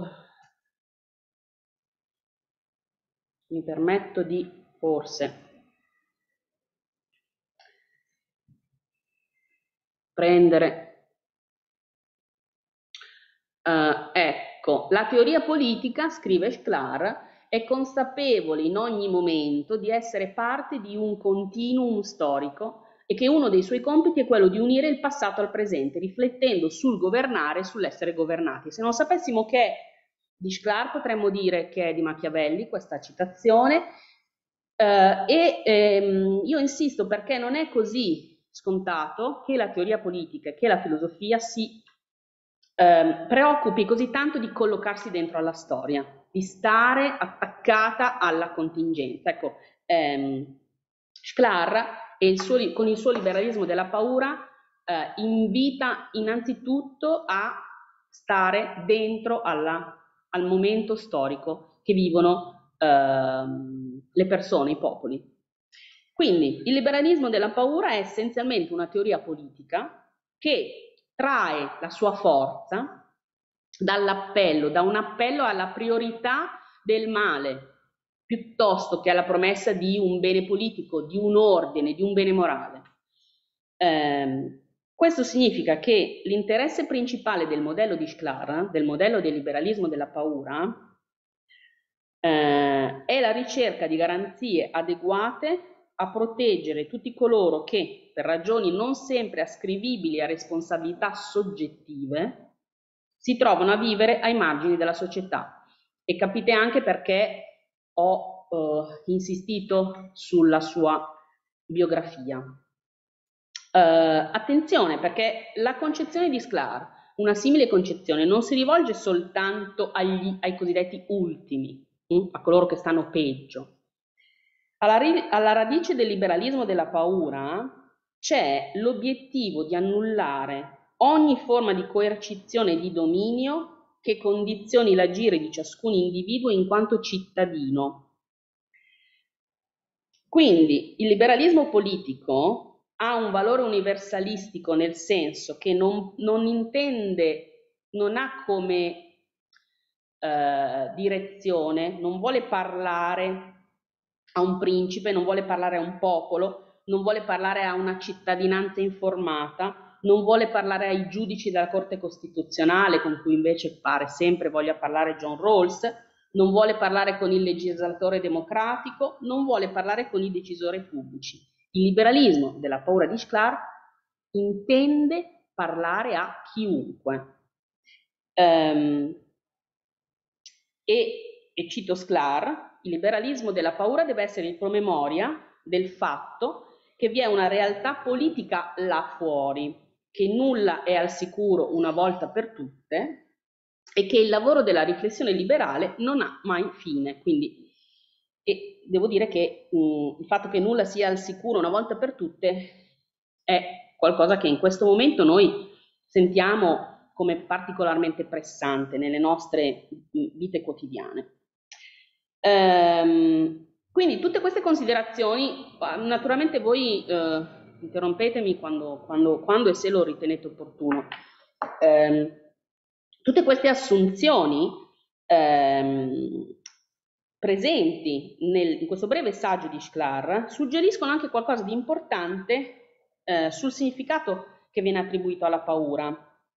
mi permetto di forse prendere. Uh, ecco, la teoria politica, scrive Shklar, è consapevole in ogni momento di essere parte di un continuum storico e che uno dei suoi compiti è quello di unire il passato al presente, riflettendo sul governare e sull'essere governati. Se non sapessimo che è di Shklar, potremmo dire che è di Machiavelli, questa citazione, uh, e ehm, io insisto perché non è così scontato che la teoria politica e che la filosofia si Eh, preoccupi così tanto di collocarsi dentro alla storia, di stare attaccata alla contingenza. Ecco, ehm, Shklar e il suo, con il suo liberalismo della paura eh, invita innanzitutto a stare dentro alla, al momento storico che vivono ehm, le persone, i popoli. Quindi il liberalismo della paura è essenzialmente una teoria politica che trae la sua forza dall'appello, da un appello alla priorità del male, piuttosto che alla promessa di un bene politico, di un ordine, di un bene morale. Eh, questo significa che l'interesse principale del modello di Shklar, del modello del liberalismo della paura, eh, è la ricerca di garanzie adeguate a proteggere tutti coloro che, per ragioni non sempre ascrivibili a responsabilità soggettive, si trovano a vivere ai margini della società. E capite anche perché ho eh, insistito sulla sua biografia. Eh, attenzione, perché la concezione di Shklar, una simile concezione, non si rivolge soltanto agli, ai cosiddetti ultimi, hm, a coloro che stanno peggio. Alla, alla radice del liberalismo della paura c'è l'obiettivo di annullare ogni forma di coercizione e di dominio che condizioni l'agire di ciascun individuo in quanto cittadino. Quindi il liberalismo politico ha un valore universalistico nel senso che non, non intende, non ha come eh, direzione, non vuole parlare a un principe, non vuole parlare a un popolo, non vuole parlare a una cittadinanza informata, non vuole parlare ai giudici della Corte Costituzionale, con cui invece pare sempre voglia parlare John Rawls, non vuole parlare con il legislatore democratico, non vuole parlare con i decisori pubblici. Il liberalismo della paura di Shklar intende parlare a chiunque. Um, e, e cito Shklar, il liberalismo della paura deve essere il promemoria del fatto che vi è una realtà politica là fuori, che nulla è al sicuro una volta per tutte e che il lavoro della riflessione liberale non ha mai fine. Quindi e devo dire che mh, il fatto che nulla sia al sicuro una volta per tutte è qualcosa che in questo momento noi sentiamo come particolarmente pressante nelle nostre vite quotidiane. Ehm, quindi tutte queste considerazioni, naturalmente voi eh, interrompetemi quando, quando, quando e se lo ritenete opportuno, ehm, tutte queste assunzioni ehm, presenti nel, in questo breve saggio di Shklar suggeriscono anche qualcosa di importante eh, sul significato che viene attribuito alla paura,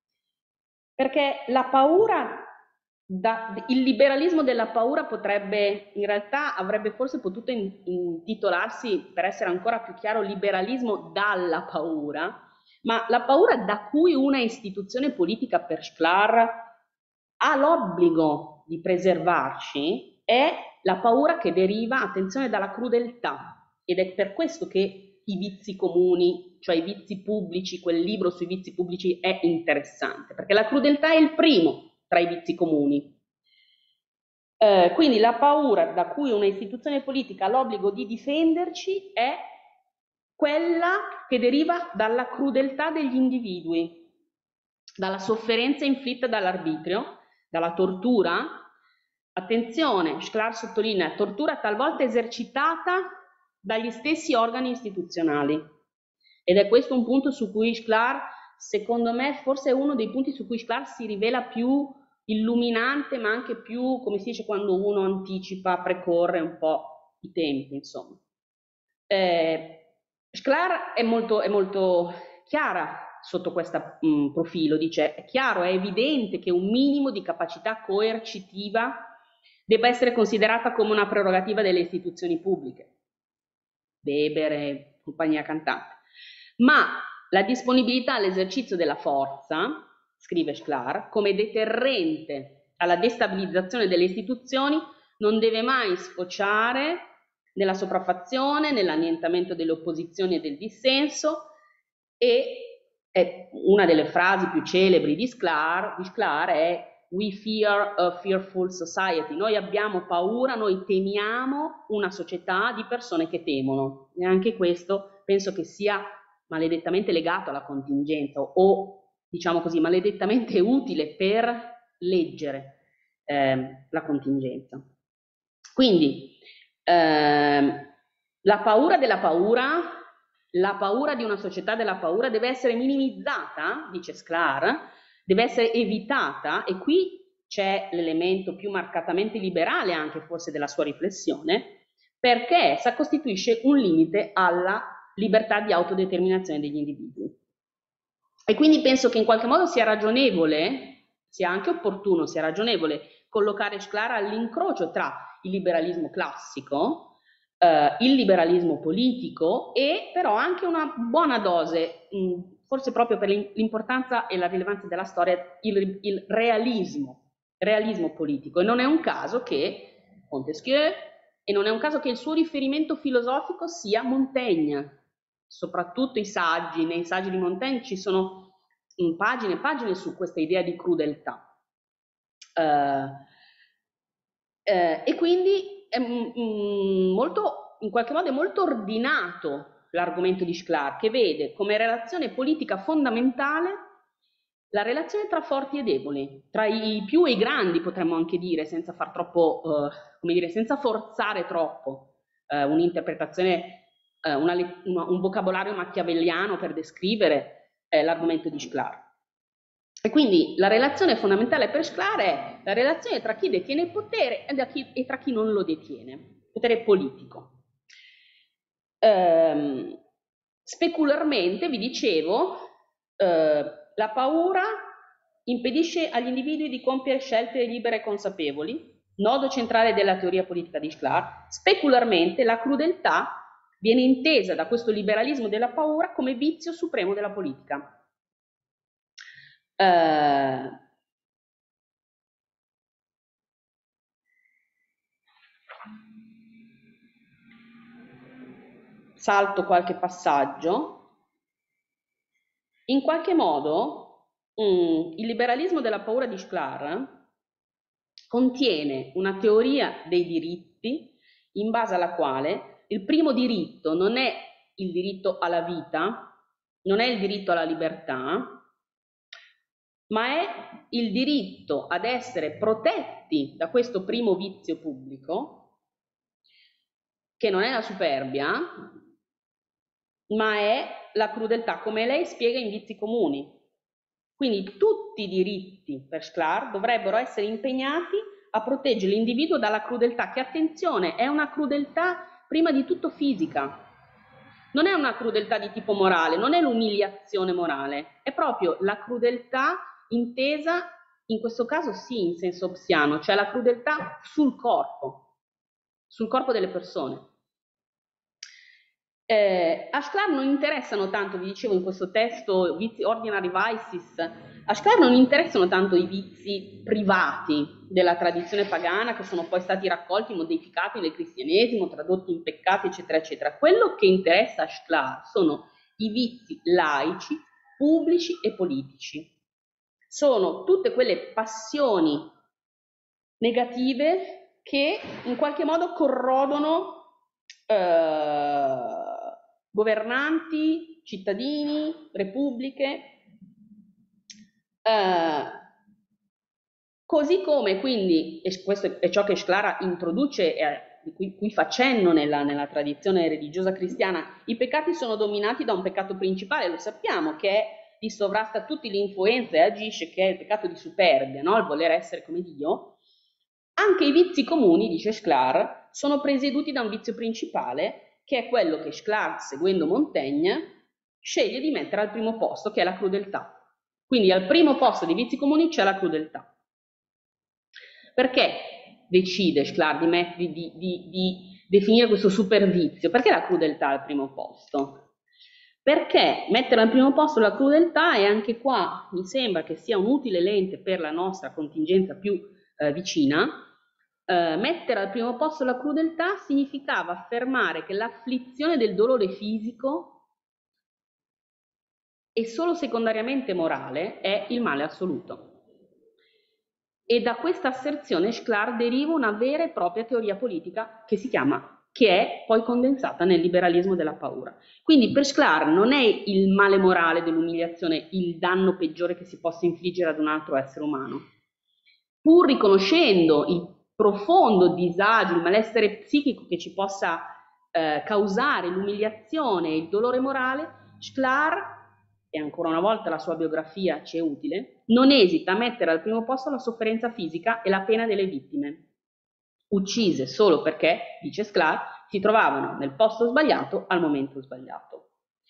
perché la paura, da, il liberalismo della paura potrebbe, in realtà avrebbe forse potuto in, intitolarsi, per essere ancora più chiaro, liberalismo dalla paura, ma la paura da cui una istituzione politica per Shklar ha l'obbligo di preservarci è la paura che deriva, attenzione, dalla crudeltà, ed è per questo che i vizi comuni, cioè i vizi pubblici, quel libro sui vizi pubblici è interessante, perché la crudeltà è il primo tra i vizi comuni. Eh, quindi la paura da cui una istituzione politica ha l'obbligo di difenderci è quella che deriva dalla crudeltà degli individui, dalla sofferenza inflitta dall'arbitrio, dalla tortura. Attenzione, Shklar sottolinea, tortura talvolta esercitata dagli stessi organi istituzionali. Ed è questo un punto su cui Shklar, secondo me, forse è uno dei punti su cui Shklar si rivela più illuminante, ma anche più, come si dice quando uno anticipa, precorre un po' i tempi, insomma. Eh, Shklar è molto, è molto chiara sotto questo mh, profilo, dice, è chiaro, è evidente che un minimo di capacità coercitiva debba essere considerata come una prerogativa delle istituzioni pubbliche, Weber e compagnia cantante. Ma la disponibilità all'esercizio della forza, scrive Shklar, come deterrente alla destabilizzazione delle istituzioni non deve mai sfociare nella sopraffazione, nell'annientamento delle opposizioni e del dissenso, e è una delle frasi più celebri di Shklar, di Shklar è "We fear a fearful society", noi abbiamo paura, noi temiamo una società di persone che temono, e anche questo penso che sia maledettamente legato alla contingenza, o diciamo così, maledettamente utile per leggere eh, la contingenza. Quindi eh, la paura della paura, la paura di una società della paura deve essere minimizzata, dice Shklar, deve essere evitata, e qui c'è l'elemento più marcatamente liberale anche forse della sua riflessione, perché essa costituisce un limite alla libertà di autodeterminazione degli individui. E quindi penso che in qualche modo sia ragionevole, sia anche opportuno, sia ragionevole collocare Shklar all'incrocio tra il liberalismo classico, eh, il liberalismo politico e però anche una buona dose, mh, forse proprio per l'importanza e la rilevanza della storia, il, il realismo, realismo politico. E non è un caso che Montesquieu, e non è un caso che il suo riferimento filosofico sia Montaigne. Soprattutto i saggi, nei saggi di Montaigne ci sono mh, pagine e pagine su questa idea di crudeltà. Uh, uh, e quindi è mh, molto, in qualche modo è molto ordinato l'argomento di Shklar, che vede come relazione politica fondamentale la relazione tra forti e deboli, tra i più e i grandi, potremmo anche dire, senza far troppo, uh, come dire, senza forzare troppo uh, un'interpretazione, uh, una, una, un vocabolario machiavelliano per descrivere eh, l'argomento di Shklar. E quindi la relazione fondamentale per Shklar è la relazione tra chi detiene il potere e, da chi, e tra chi non lo detiene, potere politico. Ehm, specularmente, vi dicevo, eh, la paura impedisce agli individui di compiere scelte libere e consapevoli, nodo centrale della teoria politica di Shklar, specularmente la crudeltà viene intesa da questo liberalismo della paura come vizio supremo della politica. Eh, salto qualche passaggio. In qualche modo mm, il liberalismo della paura di Shklar contiene una teoria dei diritti in base alla quale il primo diritto non è il diritto alla vita, non è il diritto alla libertà, ma è il diritto ad essere protetti da questo primo vizio pubblico, che non è la superbia, ma è la crudeltà, come lei spiega in Vizi comuni. Quindi tutti i diritti per Shklar dovrebbero essere impegnati a proteggere l'individuo dalla crudeltà, che attenzione, è una crudeltà prima di tutto fisica. Non è una crudeltà di tipo morale, non è l'umiliazione morale, è proprio la crudeltà intesa, in questo caso sì, in senso hobbesiano, cioè la crudeltà sul corpo, sul corpo delle persone. Eh, a Shklar non interessano tanto, vi dicevo in questo testo, vizi, ordinary vices, a Shklar non interessano tanto i vizi privati della tradizione pagana che sono poi stati raccolti, modificati nel cristianesimo, tradotti in peccati, eccetera, eccetera. Quello che interessa a Shklar sono i vizi laici, pubblici e politici. Sono tutte quelle passioni negative che in qualche modo corrodono eh, governanti, cittadini, repubbliche, eh, così come quindi, e questo è ciò che Shklar introduce, eh, di cui, cui fa cenno nella, nella tradizione religiosa cristiana, i peccati sono dominati da un peccato principale, lo sappiamo, che è di sovrasta tutti l'influenza e agisce, che è il peccato di superbia, no? Il voler essere come Dio. Anche i vizi comuni, dice Shklar, sono presieduti da un vizio principale, che è quello che Shklar, seguendo Montaigne, sceglie di mettere al primo posto, che è la crudeltà. Quindi al primo posto dei vizi comuni c'è la crudeltà. Perché decide Shklar di, di, di, di, di definire questo supervizio? Perché la crudeltà al primo posto? Perché mettere al primo posto la crudeltà, e anche qua mi sembra che sia un utile lente per la nostra contingenza più eh, vicina, eh, mettere al primo posto la crudeltà significava affermare che l'afflizione del dolore fisico e solo secondariamente morale è il male assoluto. E da questa asserzione Shklar deriva una vera e propria teoria politica che si chiama, che è poi condensata nel liberalismo della paura. Quindi per Shklar non è il male morale dell'umiliazione il danno peggiore che si possa infliggere ad un altro essere umano. Pur riconoscendo il profondo disagio, il malessere psichico che ci possa eh, causare l'umiliazione e il dolore morale, Shklar, e ancora una volta la sua biografia ci è utile, non esita a mettere al primo posto la sofferenza fisica e la pena delle vittime, uccise solo perché, dice Shklar, si trovavano nel posto sbagliato al momento sbagliato.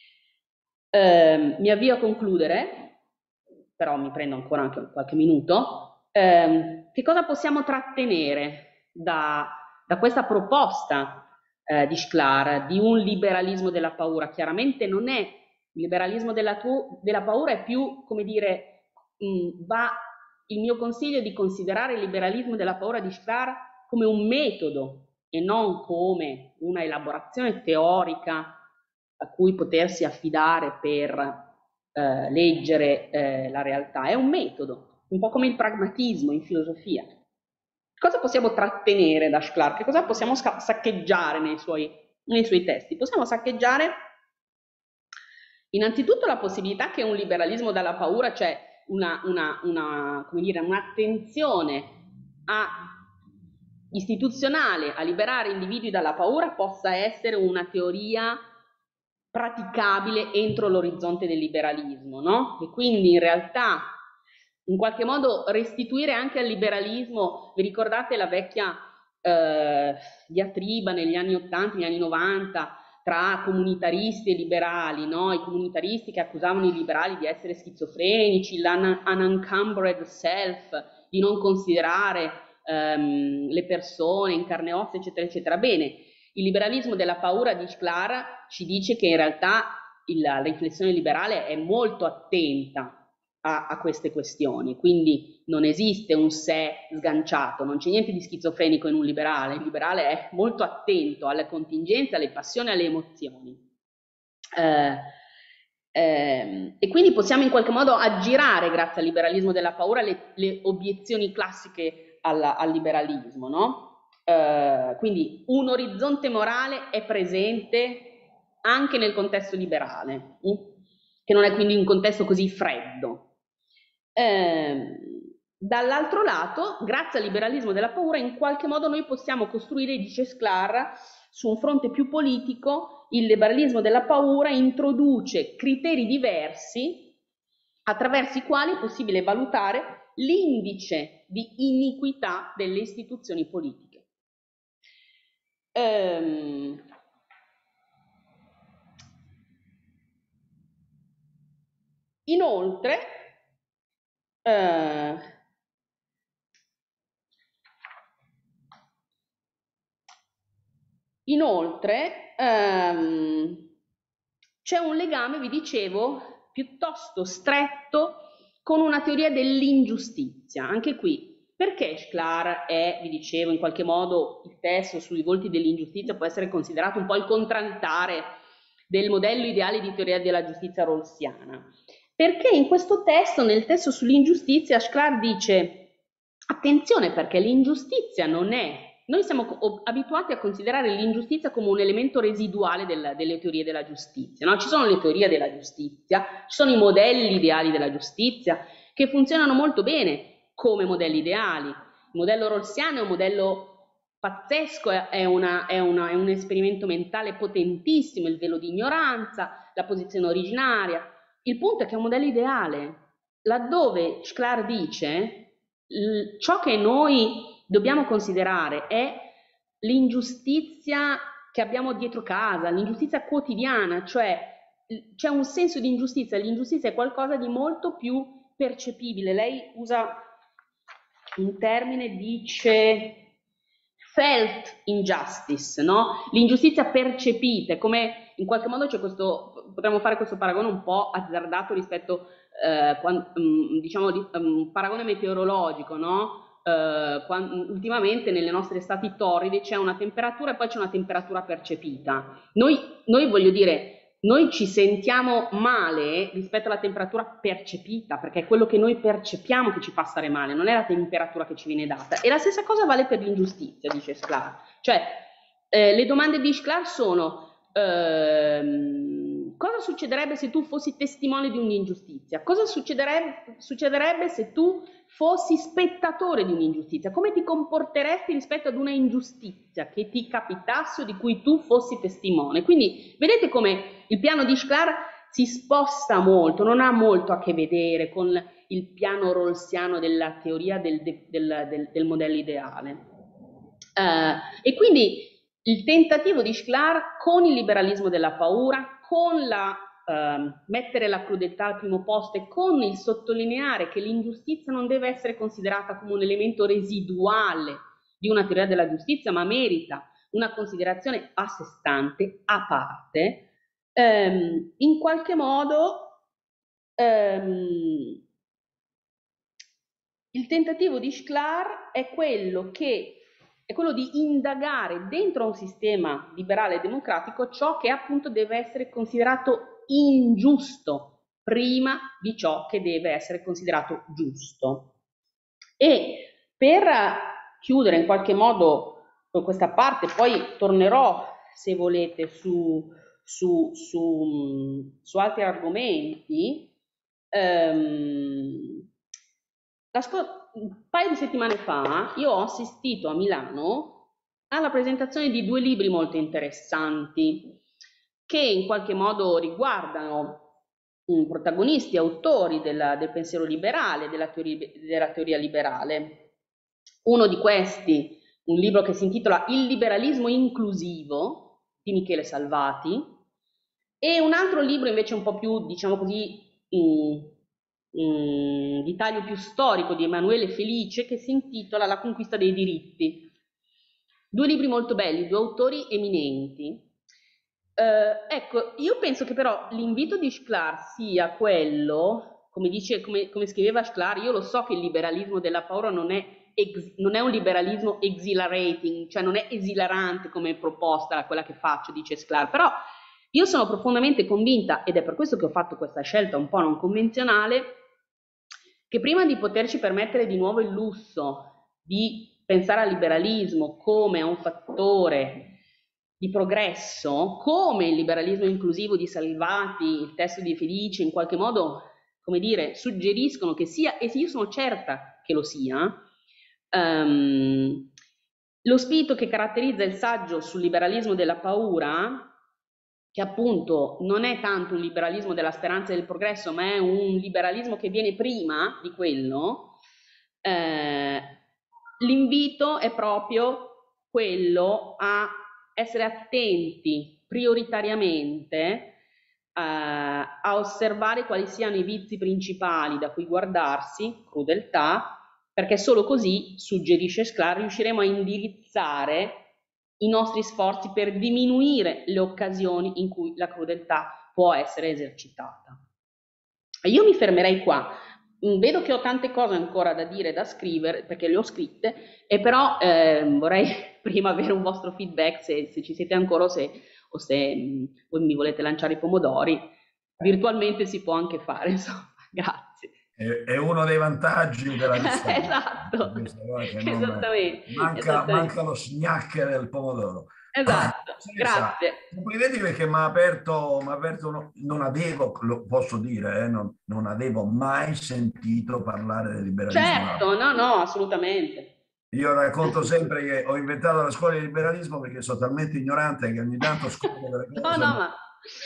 Eh, mi avvio a concludere, però mi prendo ancora anche qualche minuto. Eh, che cosa possiamo trattenere da, da questa proposta eh, di Shklar, di un liberalismo della paura? Chiaramente non è il liberalismo della, tu, della paura, è più, come dire, mh, va, il mio consiglio è di considerare il liberalismo della paura di Shklar come un metodo e non come una elaborazione teorica a cui potersi affidare per eh, leggere eh, la realtà. È un metodo, un po' come il pragmatismo in filosofia. Cosa possiamo trattenere da Shklar? Che cosa possiamo saccheggiare nei suoi, nei suoi testi? Possiamo saccheggiare innanzitutto la possibilità che un liberalismo dalla paura, cioè una, una, una, come dire, un'attenzione a, istituzionale a liberare individui dalla paura, possa essere una teoria praticabile entro l'orizzonte del liberalismo, no? E quindi in realtà in qualche modo restituire anche al liberalismo, vi ricordate la vecchia eh, diatriba negli anni ottanta, negli anni novanta, tra comunitaristi e liberali, no? I comunitaristi che accusavano i liberali di essere schizofrenici, l'unencumbered self, di non considerare ehm, le persone in carne e ossa, eccetera, eccetera. Bene, il liberalismo della paura di Shklar ci dice che in realtà il, la riflessione liberale è molto attenta a, a queste questioni, quindi non esiste un sé sganciato, non c'è niente di schizofrenico in un liberale, il liberale è molto attento alle contingenze, alle passioni, alle emozioni. Eh, eh, e quindi possiamo in qualche modo aggirare, grazie al liberalismo della paura, le, le obiezioni classiche alla, al liberalismo, no? Eh, quindi un orizzonte morale è presente anche nel contesto liberale, hm? Che non è quindi un contesto così freddo. Eh, dall'altro lato, grazie al liberalismo della paura, in qualche modo noi possiamo costruire, dice Shklar, su un fronte più politico, il liberalismo della paura introduce criteri diversi attraverso i quali è possibile valutare l'indice di iniquità delle istituzioni politiche. Ehm, inoltre, eh, inoltre ehm, c'è un legame, vi dicevo, piuttosto stretto con una teoria dell'ingiustizia. Anche qui, perché Shklar è, vi dicevo, in qualche modo il testo sui volti dell'ingiustizia può essere considerato un po' il contraltare del modello ideale di teoria della giustizia rawlsiana? Perché in questo testo, nel testo sull'ingiustizia, Shklar dice attenzione, perché l'ingiustizia non è... Noi siamo abituati a considerare l'ingiustizia come un elemento residuale del, delle teorie della giustizia, no? Ci sono le teorie della giustizia, ci sono i modelli ideali della giustizia che funzionano molto bene come modelli ideali. Il modello rawlsiano è un modello pazzesco, è, una, è, una, è un esperimento mentale potentissimo, il velo di ignoranza, la posizione originaria. Il punto è che è un modello ideale, laddove Shklar dice ciò che noi dobbiamo considerare è l'ingiustizia che abbiamo dietro casa, l'ingiustizia quotidiana, cioè c'è un senso di ingiustizia, l'ingiustizia è qualcosa di molto più percepibile. Lei usa un termine, dice felt injustice, no? L'ingiustizia percepita, come in qualche modo c'è questo, potremmo fare questo paragone un po' azzardato rispetto, eh, quando, um, diciamo, di, um, paragone meteorologico, no? Uh, quando, ultimamente nelle nostre estati torride c'è una temperatura e poi c'è una temperatura percepita. Noi, noi voglio dire, noi ci sentiamo male rispetto alla temperatura percepita, perché è quello che noi percepiamo che ci fa stare male, non è la temperatura che ci viene data. E la stessa cosa vale per l'ingiustizia, dice Shklar. Cioè, eh, le domande di Shklar sono ehm, cosa succederebbe se tu fossi testimone di un'ingiustizia? Cosa succederebbe, succederebbe se tu fossi spettatore di un'ingiustizia? Come ti comporteresti rispetto ad una ingiustizia che ti capitasse o di cui tu fossi testimone? Quindi vedete come il piano di Shklar si sposta molto, non ha molto a che vedere con il piano rawlsiano della teoria del, del, del, del modello ideale. Uh, e quindi il tentativo di Shklar con il liberalismo della paura, con la Uh, mettere la crudeltà al primo posto e con il sottolineare che l'ingiustizia non deve essere considerata come un elemento residuale di una teoria della giustizia, ma merita una considerazione a sé stante, a parte, um, in qualche modo um, il tentativo di Shklar è quello che è quello di indagare dentro un sistema liberale e democratico ciò che appunto deve essere considerato ingiusto prima di ciò che deve essere considerato giusto. E per chiudere in qualche modo questa parte, poi tornerò se volete su, su, su, su altri argomenti. Um, la un paio di settimane fa io ho assistito a Milano alla presentazione di due libri molto interessanti che in qualche modo riguardano um, protagonisti, autori della, del pensiero liberale, della teoria, della teoria liberale. Uno di questi, un libro che si intitola Il liberalismo inclusivo di Michele Salvati, e un altro libro invece un po' più, diciamo così, in, mh, di taglio più storico di Emanuele Felice, che si intitola La conquista dei diritti. Due libri molto belli, due autori eminenti. Eh, ecco, io penso che però l'invito di Shklar sia quello, come dice, come, come scriveva Shklar, io lo so che il liberalismo della paura non è, ex, non è un liberalismo exhilarating, cioè non è esilarante come proposta quella che faccio, dice Shklar, però io sono profondamente convinta, ed è per questo che ho fatto questa scelta un po' non convenzionale, che prima di poterci permettere di nuovo il lusso di pensare al liberalismo come a un fattore di progresso, come il liberalismo inclusivo di Salvati, il testo di Felice, in qualche modo, come dire, suggeriscono che sia, e io sono certa che lo sia, um, lo spirito che caratterizza il saggio sul liberalismo della paura, che appunto non è tanto un liberalismo della speranza e del progresso, ma è un liberalismo che viene prima di quello, eh, l'invito è proprio quello a essere attenti prioritariamente eh, a osservare quali siano i vizi principali da cui guardarsi, crudeltà, perché solo così, suggerisce Shklar, riusciremo a indirizzare i nostri sforzi per diminuire le occasioni in cui la crudeltà può essere esercitata. Io mi fermerei qua. Vedo che ho tante cose ancora da dire, da scrivere, perché le ho scritte, e però eh, vorrei prima avere un vostro feedback, se, se ci siete ancora o se, o se mh, voi mi volete lanciare i pomodori. Virtualmente si può anche fare, insomma. Grazie. È, è uno dei vantaggi della distanza. Esatto. Esattamente. Manca, Esattamente. manca lo snack del pomodoro. Esatto, grazie. Complimenti perché mi ha aperto, m'ha aperto uno, non avevo, lo posso dire, eh, non, non avevo mai sentito parlare del liberalismo. Certo, no, no, assolutamente. Io racconto sempre che ho inventato la scuola di liberalismo perché sono talmente ignorante che ogni tanto scopro delle cose. No, no, ma,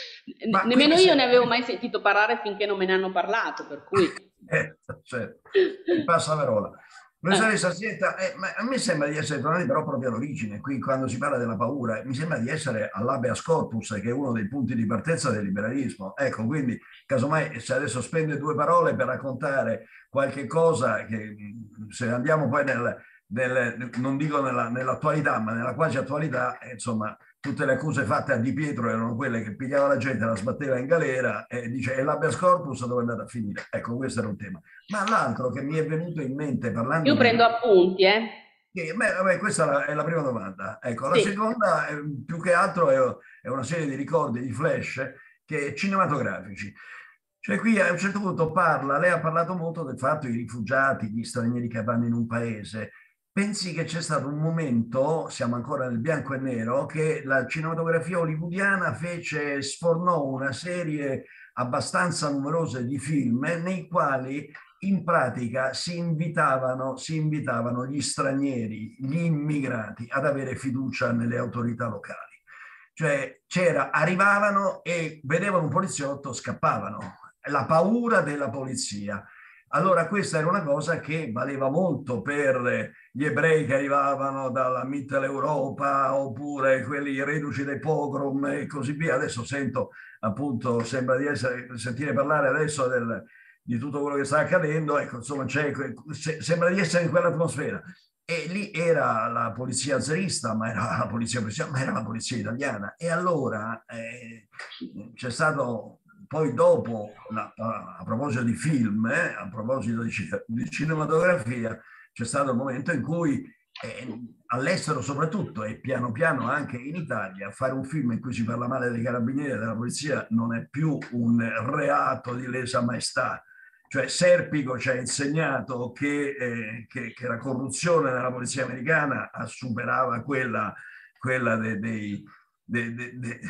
ma nemmeno io sei... ne avevo mai sentito parlare finché non me ne hanno parlato, per cui... eh, certo. Passa la parola. Professoressa, senta, eh, ma a me sembra di essere tornati però proprio all'origine, qui quando si parla della paura, mi sembra di essere all'habeas corpus, che è uno dei punti di partenza del liberalismo. Ecco, quindi, casomai, se adesso spende due parole per raccontare qualche cosa, che se andiamo poi nel, nel non dico nella, nell'attualità, ma nella quasi attualità, eh, insomma, tutte le accuse fatte a Di Pietro erano quelle che pigliava la gente, la sbatteva in galera e dice e l'habeas corpus dove è andata a finire? Ecco, questo era un tema. Ma l'altro che mi è venuto in mente parlando... Io prendo di... appunti, eh. Che, beh, vabbè, questa è la, è la prima domanda. Ecco, Sì. La seconda, è, più che altro, è, è una serie di ricordi, di flash, che cinematografici. Cioè qui a un certo punto parla, lei ha parlato molto del fatto che i rifugiati, gli stranieri che vanno in un paese... Pensi che c'è stato un momento, siamo ancora nel bianco e nero, che la cinematografia hollywoodiana fece, sfornò una serie abbastanza numerosa di film nei quali in pratica si invitavano, si invitavano gli stranieri, gli immigrati ad avere fiducia nelle autorità locali. Cioè c'era, arrivavano e vedevano un poliziotto, scappavano. La paura della polizia. Allora questa era una cosa che valeva molto per gli ebrei che arrivavano dalla Mitteleuropa oppure quelli reduci dai pogrom e così via. Adesso sento appunto, sembra di essere, sentire parlare adesso del, di tutto quello che sta accadendo, ecco, insomma, c'è, sembra di essere in quell'atmosfera. E lì era la polizia zarista, ma era la polizia, ma era la polizia italiana. E allora eh, c'è stato... Poi dopo, a, a proposito di film, eh, a proposito di, di cinematografia, c'è stato il momento in cui eh, all'estero soprattutto e piano piano anche in Italia fare un film in cui si parla male dei carabinieri e della polizia non è più un reato di lesa maestà. Cioè Serpico ci ha insegnato che, eh, che, che la corruzione nella polizia americana superava quella, quella dei... dei De, de, de,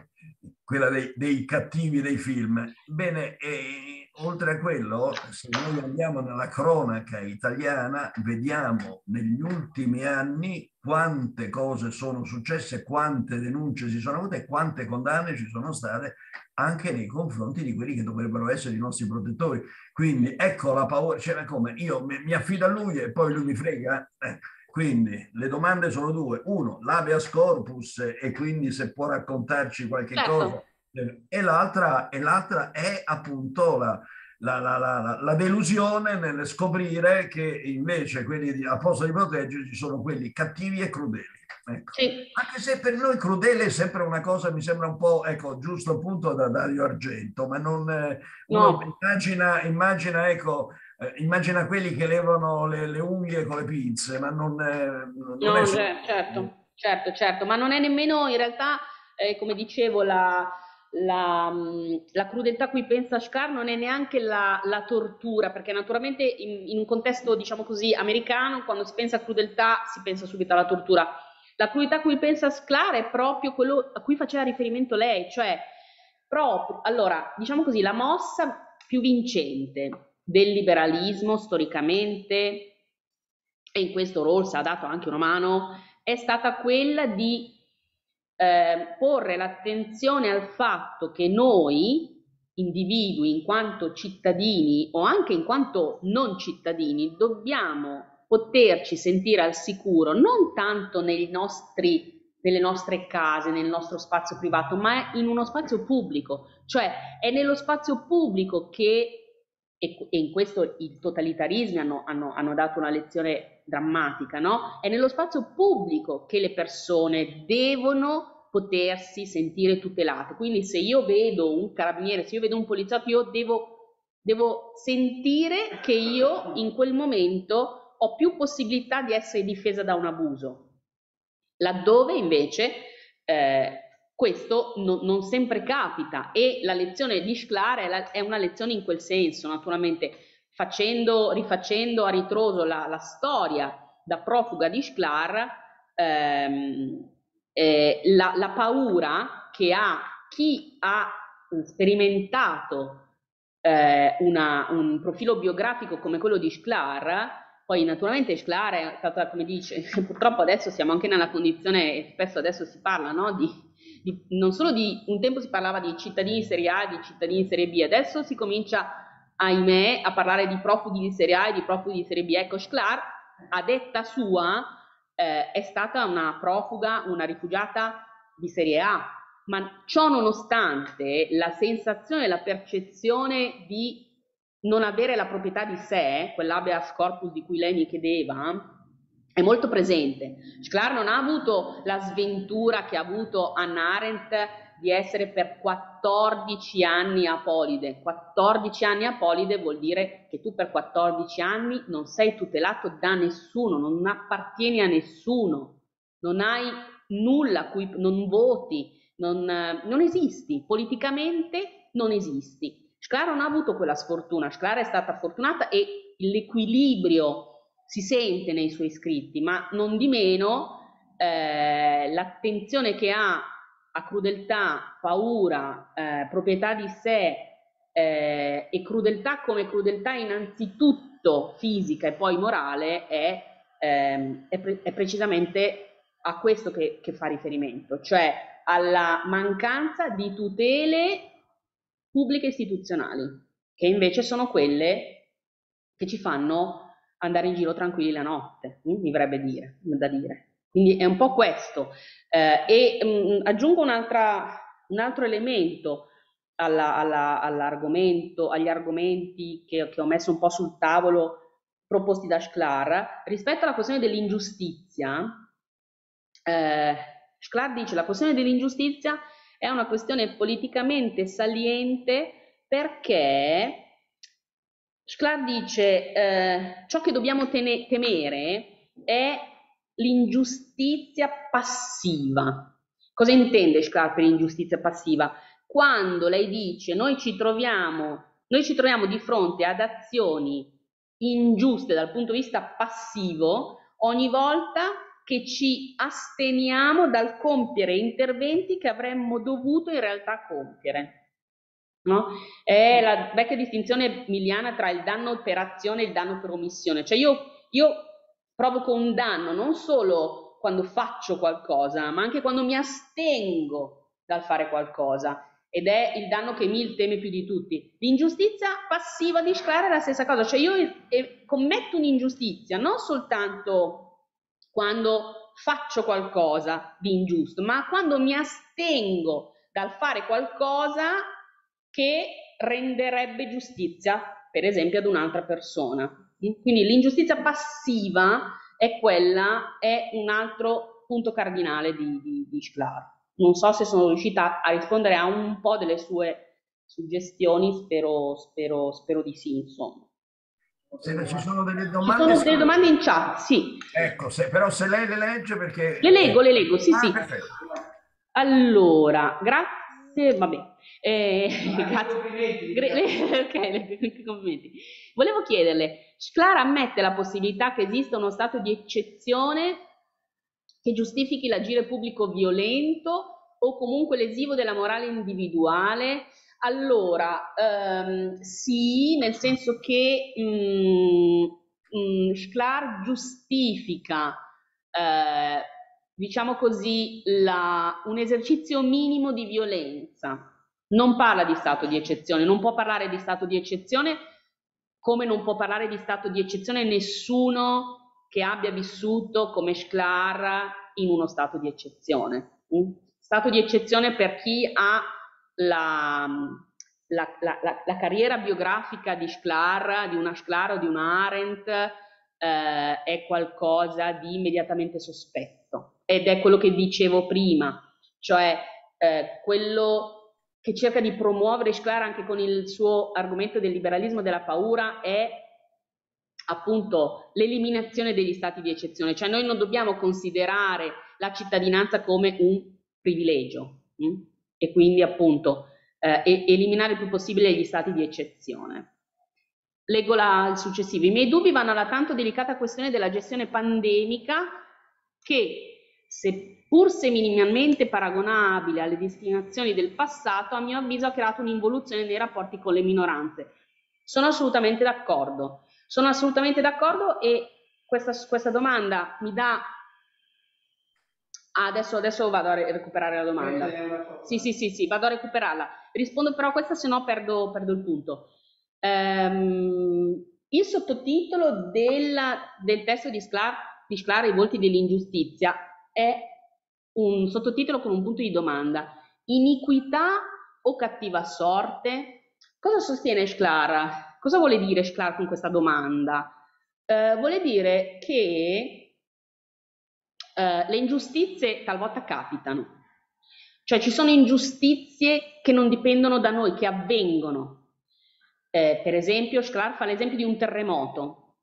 quella dei, dei cattivi dei film. Bene, e oltre a quello, se noi andiamo nella cronaca italiana, vediamo negli ultimi anni quante cose sono successe, quante denunce si sono avute e quante condanne ci sono state anche nei confronti di quelli che dovrebbero essere i nostri protettori. Quindi ecco la paura, c'era come io mi, mi affido a lui e poi lui mi frega. Eh. Quindi le domande sono due. Uno, l'habeas corpus e quindi se può raccontarci qualche certo. cosa. E l'altra, e l'altra è appunto la, la, la, la, la delusione nel scoprire che invece quelli di, a posto di proteggerci sono quelli cattivi e crudeli. Ecco. Sì. Anche se per noi crudele è sempre una cosa, mi sembra un po', ecco, giusto appunto da Dario Argento, ma non, eh, uno No, immagina, immagina, ecco, eh, immagina quelli che levano le, le unghie con le pinze, ma non, eh, non è no, solo. cioè, certo, certo, certo, ma non è nemmeno in realtà, eh, come dicevo, la, la, mh, la crudeltà a cui pensa Shkar non è neanche la, la tortura, perché naturalmente in, in un contesto, diciamo così, americano, quando si pensa a crudeltà si pensa subito alla tortura. La crudeltà a cui pensa Sklar è proprio quello a cui faceva riferimento lei, cioè proprio, allora, diciamo così, la mossa più vincente del liberalismo storicamente, e in questo Rawls ha dato anche una mano, è stata quella di eh, porre l'attenzione al fatto che noi, individui, in quanto cittadini o anche in quanto non cittadini, dobbiamo poterci sentire al sicuro non tanto nei nostri, nelle nostre case, nel nostro spazio privato, ma in uno spazio pubblico, cioè è nello spazio pubblico che, e, e in questo i totalitarismi hanno, hanno, hanno dato una lezione drammatica, no? È nello spazio pubblico che le persone devono potersi sentire tutelate. Quindi se io vedo un carabiniere, se io vedo un poliziotto, io devo, devo sentire che io in quel momento ho più possibilità di essere difesa da un abuso. Laddove invece eh, questo no, non sempre capita, e la lezione di Shklar è, la, è una lezione in quel senso, naturalmente facendo, rifacendo a ritroso la, la storia da profuga di Shklar, ehm, eh, la, la paura che ha chi ha sperimentato eh, una, un profilo biografico come quello di Shklar. Poi naturalmente Shklar è stata, come dice, purtroppo adesso siamo anche nella condizione, e spesso adesso si parla, no? di, di, non solo di, un tempo si parlava di cittadini di serie A e di cittadini di serie B, adesso si comincia, ahimè, a parlare di profughi di serie A e di profughi di serie B. Ecco, Shklar, a detta sua, eh, è stata una profuga, una rifugiata di serie A, ma ciò nonostante la sensazione, la percezione di non avere la proprietà di sé, quell'habeas corpus di cui lei mi chiedeva, è molto presente. Shklar non ha avuto la sventura che ha avuto Hannah Arendt di essere per quattordici anni apolide. quattordici anni apolide vuol dire che tu per quattordici anni non sei tutelato da nessuno, non appartieni a nessuno, non hai nulla a cui non voti, non, non esisti, politicamente non esisti. Shklar non ha avuto quella sfortuna, Shklar è stata fortunata e l'equilibrio si sente nei suoi scritti, ma non di meno eh, l'attenzione che ha a crudeltà, paura, eh, proprietà di sé eh, e crudeltà come crudeltà innanzitutto fisica e poi morale è, ehm, è, pre- è precisamente a questo che, che fa riferimento, cioè alla mancanza di tutele pubbliche istituzionali, che invece sono quelle che ci fanno andare in giro tranquilli la notte, mi verrebbe dire, da dire. Quindi è un po' questo. Eh, e mh, aggiungo un'altra, un altro elemento alla, alla, all'argomento, agli argomenti che, che ho messo un po' sul tavolo proposti da Shklar, rispetto alla questione dell'ingiustizia. eh, Shklar dice la questione dell'ingiustizia è una questione politicamente saliente perché Shklar dice eh, ciò che dobbiamo tene- temere è l'ingiustizia passiva. Cosa intende Shklar per ingiustizia passiva? Quando lei dice noi ci troviamo, noi ci troviamo di fronte ad azioni ingiuste dal punto di vista passivo ogni volta che ci asteniamo dal compiere interventi che avremmo dovuto in realtà compiere. No? È la vecchia distinzione miliana tra il danno per azione e il danno per omissione. Cioè io, io provoco un danno non solo quando faccio qualcosa, ma anche quando mi astengo dal fare qualcosa. Ed è il danno che Mill teme più di tutti. L'ingiustizia passiva di Shklar è la stessa cosa. Cioè io eh, commetto un'ingiustizia non soltanto quando faccio qualcosa di ingiusto, ma quando mi astengo dal fare qualcosa che renderebbe giustizia, per esempio, ad un'altra persona. Quindi l'ingiustizia passiva è quella, è un altro punto cardinale di, di, di Shklar. Non so se sono riuscita a rispondere a un po' delle sue suggestioni, spero, spero, spero di sì, insomma. Se ci sono delle Ci domande, sono delle domande in chat, sì. ecco, se, però se lei le legge perché... Le leggo, le leggo, sì, ah, sì. perfetto. Allora, grazie, vabbè. Eh, grazie. Gre- ok, le- complimenti. Volevo chiederle, Shklar ammette la possibilità che esista uno stato di eccezione che giustifichi l'agire pubblico violento o comunque lesivo della morale individuale? Allora, ehm, sì, nel senso che mh, mh, Shklar giustifica, eh, diciamo così, la, un esercizio minimo di violenza. Non parla di stato di eccezione, non può parlare di stato di eccezione come non può parlare di stato di eccezione nessuno che abbia vissuto come Shklar in uno stato di eccezione. Un stato di eccezione per chi ha la, la, la, la, la carriera biografica di Shklar, di una Shklar o di una Arendt, eh, è qualcosa di immediatamente sospetto. Ed è quello che dicevo prima, cioè eh, quello che cerca di promuovere Shklar anche con il suo argomento del liberalismo della paura è appunto l'eliminazione degli stati di eccezione, cioè noi non dobbiamo considerare la cittadinanza come un privilegio mh? e quindi appunto eh, eliminare il più possibile gli stati di eccezione. Leggo la, il successivo. I miei dubbi vanno alla tanto delicata questione della gestione pandemica che, seppur se minimamente paragonabile alle discriminazioni del passato, a mio avviso ha creato un'involuzione nei rapporti con le minoranze. Sono assolutamente d'accordo. Sono assolutamente d'accordo e questa, questa domanda mi dà... Ah, adesso, adesso vado a recuperare la domanda. Sì, sì, sì, sì, vado a recuperarla. Rispondo però a questa, se no perdo, perdo il punto. Um, il sottotitolo della, del testo di Shklar, di Shklar, I volti dell'ingiustizia, è un sottotitolo con un punto di domanda. Iniquità o cattiva sorte? Cosa sostiene Shklar? Cosa vuole dire Shklar con questa domanda? Uh, vuole dire che Uh, le ingiustizie talvolta capitano, cioè ci sono ingiustizie che non dipendono da noi, che avvengono. Eh, per esempio, Shklar fa l'esempio di un terremoto.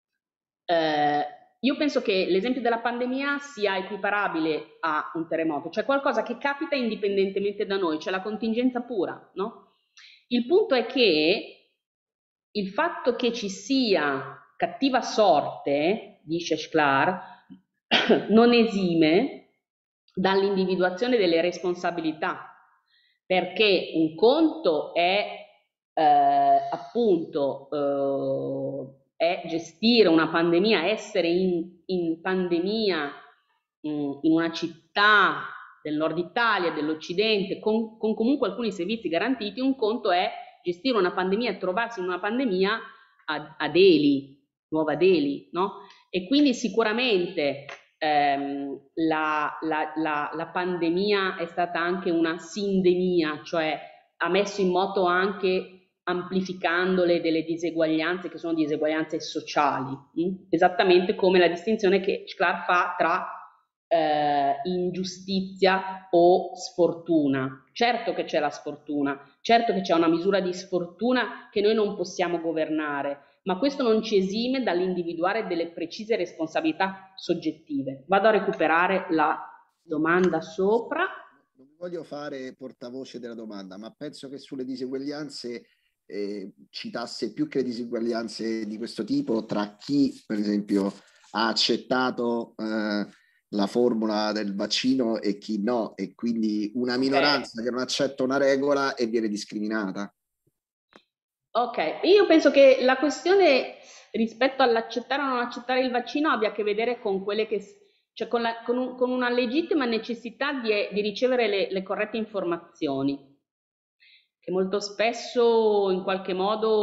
Eh, io penso che l'esempio della pandemia sia equiparabile a un terremoto, cioè qualcosa che capita indipendentemente da noi, cioè la contingenza pura, no? Il punto è che il fatto che ci sia cattiva sorte, dice Shklar, non esime dall'individuazione delle responsabilità, perché un conto è eh, appunto eh, è gestire una pandemia, essere in, in pandemia mh, in una città del nord Italia, dell'Occidente, con, con comunque alcuni servizi garantiti. Un conto è gestire una pandemia e trovarsi in una pandemia a, a Delhi, Nuova Delhi, no? E quindi sicuramente ehm, la, la, la, la pandemia è stata anche una sindemia, cioè ha messo in moto anche amplificandole delle diseguaglianze che sono diseguaglianze sociali, mh? Esattamente come la distinzione che Shklar fa tra eh, ingiustizia o sfortuna. Certo che c'è la sfortuna, certo che c'è una misura di sfortuna che noi non possiamo governare, ma questo non ci esime dall'individuare delle precise responsabilità soggettive. Vado a recuperare la domanda sopra. Non voglio fare portavoce della domanda, ma penso che sulle diseguaglianze eh, citasse più che le diseguaglianze di questo tipo tra chi, per esempio, ha accettato eh, la formula del vaccino e chi no, e quindi una minoranza okay. che non accetta una regola e viene discriminata. Ok, io penso che la questione rispetto all'accettare o non accettare il vaccino abbia a che vedere con quelle che, cioè con, la, con, un, con una legittima necessità di, di ricevere le, le corrette informazioni, che molto spesso in qualche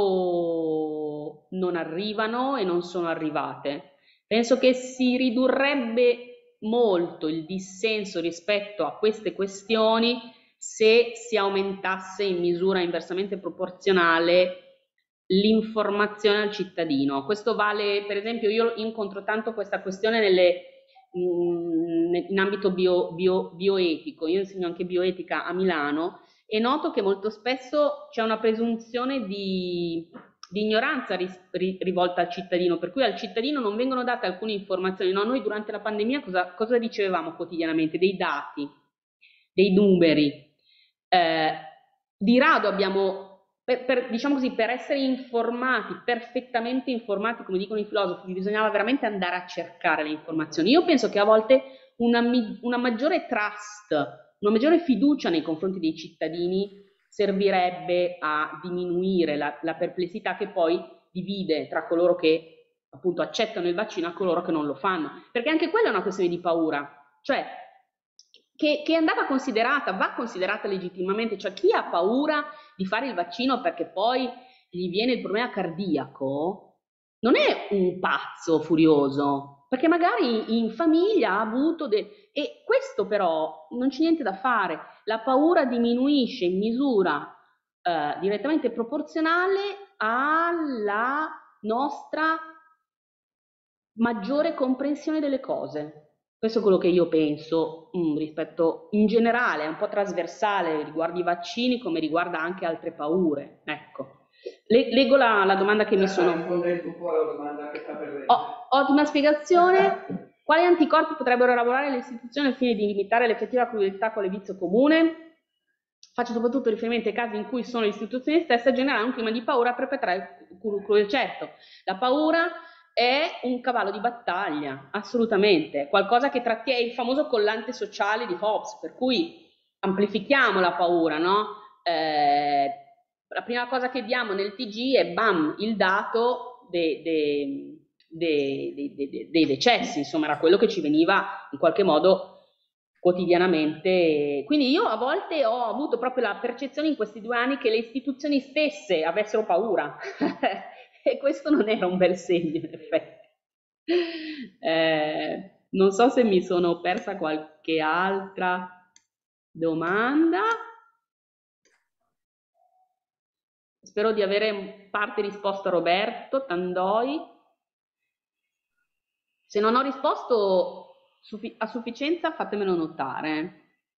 modo non arrivano e non sono arrivate. Penso che si ridurrebbe molto il dissenso rispetto a queste questioni se si aumentasse in misura inversamente proporzionale l'informazione al cittadino. Questo vale, per esempio, io incontro tanto questa questione nelle, in ambito bio, bio, bioetico, io insegno anche bioetica a Milano e noto che molto spesso c'è una presunzione di, di ignoranza ris, ri, rivolta al cittadino, per cui al cittadino non vengono date alcune informazioni. No, noi durante la pandemia cosa, cosa ricevevamo quotidianamente? Dei dati, dei numeri. Eh, di rado abbiamo, per, per, diciamo così, per essere informati, perfettamente informati, come dicono i filosofi, bisognava veramente andare a cercare le informazioni. Io penso che a volte una, una maggiore trust, una maggiore fiducia nei confronti dei cittadini servirebbe a diminuire la, la perplessità che poi divide tra coloro che appunto accettano il vaccino e coloro che non lo fanno, perché anche quella è una questione di paura, cioè Che, che andava considerata, va considerata legittimamente, cioè chi ha paura di fare il vaccino perché poi gli viene il problema cardiaco non è un pazzo furioso, perché magari in famiglia ha avuto de... e questo però non c'è niente da fare, la paura diminuisce in misura eh, direttamente proporzionale alla nostra maggiore comprensione delle cose. Questo è quello che io penso mh, rispetto in generale, è un po' trasversale, riguarda i vaccini come riguarda anche altre paure. Ecco. Le, leggo la, la domanda che mi sono... Oh, ottima spiegazione. Quali anticorpi potrebbero elaborare le istituzioni al fine di limitare l'effettiva crudeltà quale vizio comune? Faccio soprattutto riferimento ai casi in cui sono le istituzioni stesse a generare un clima di paura a perpetrare il crudeltà. Certo, la paura è un cavallo di battaglia, assolutamente, qualcosa che trattiene, il famoso collante sociale di Hobbes, per cui amplifichiamo la paura, no? Eh, la prima cosa che diamo nel T G è bam, il dato dei, dei, dei, dei, dei decessi, insomma era quello che ci veniva in qualche modo quotidianamente. Quindi io a volte ho avuto proprio la percezione in questi due anni che le istituzioni stesse avessero paura. E questo non era un bel segno, in effetti. Eh, non so se mi sono persa qualche altra domanda. Spero di avere in parte risposto a Roberto Tandoi. Se non ho risposto a sufficienza, fatemelo notare.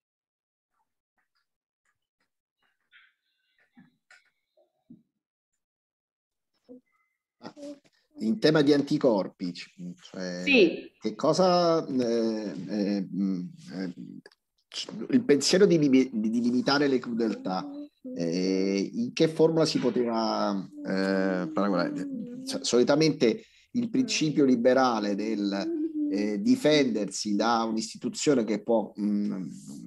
In tema di anticorpi, cioè, sì. Che cosa eh, eh, eh, il pensiero di, di limitare le crudeltà, eh, in che formula si poteva eh, paragonare? Solitamente il principio liberale del eh, difendersi da un'istituzione che può mh,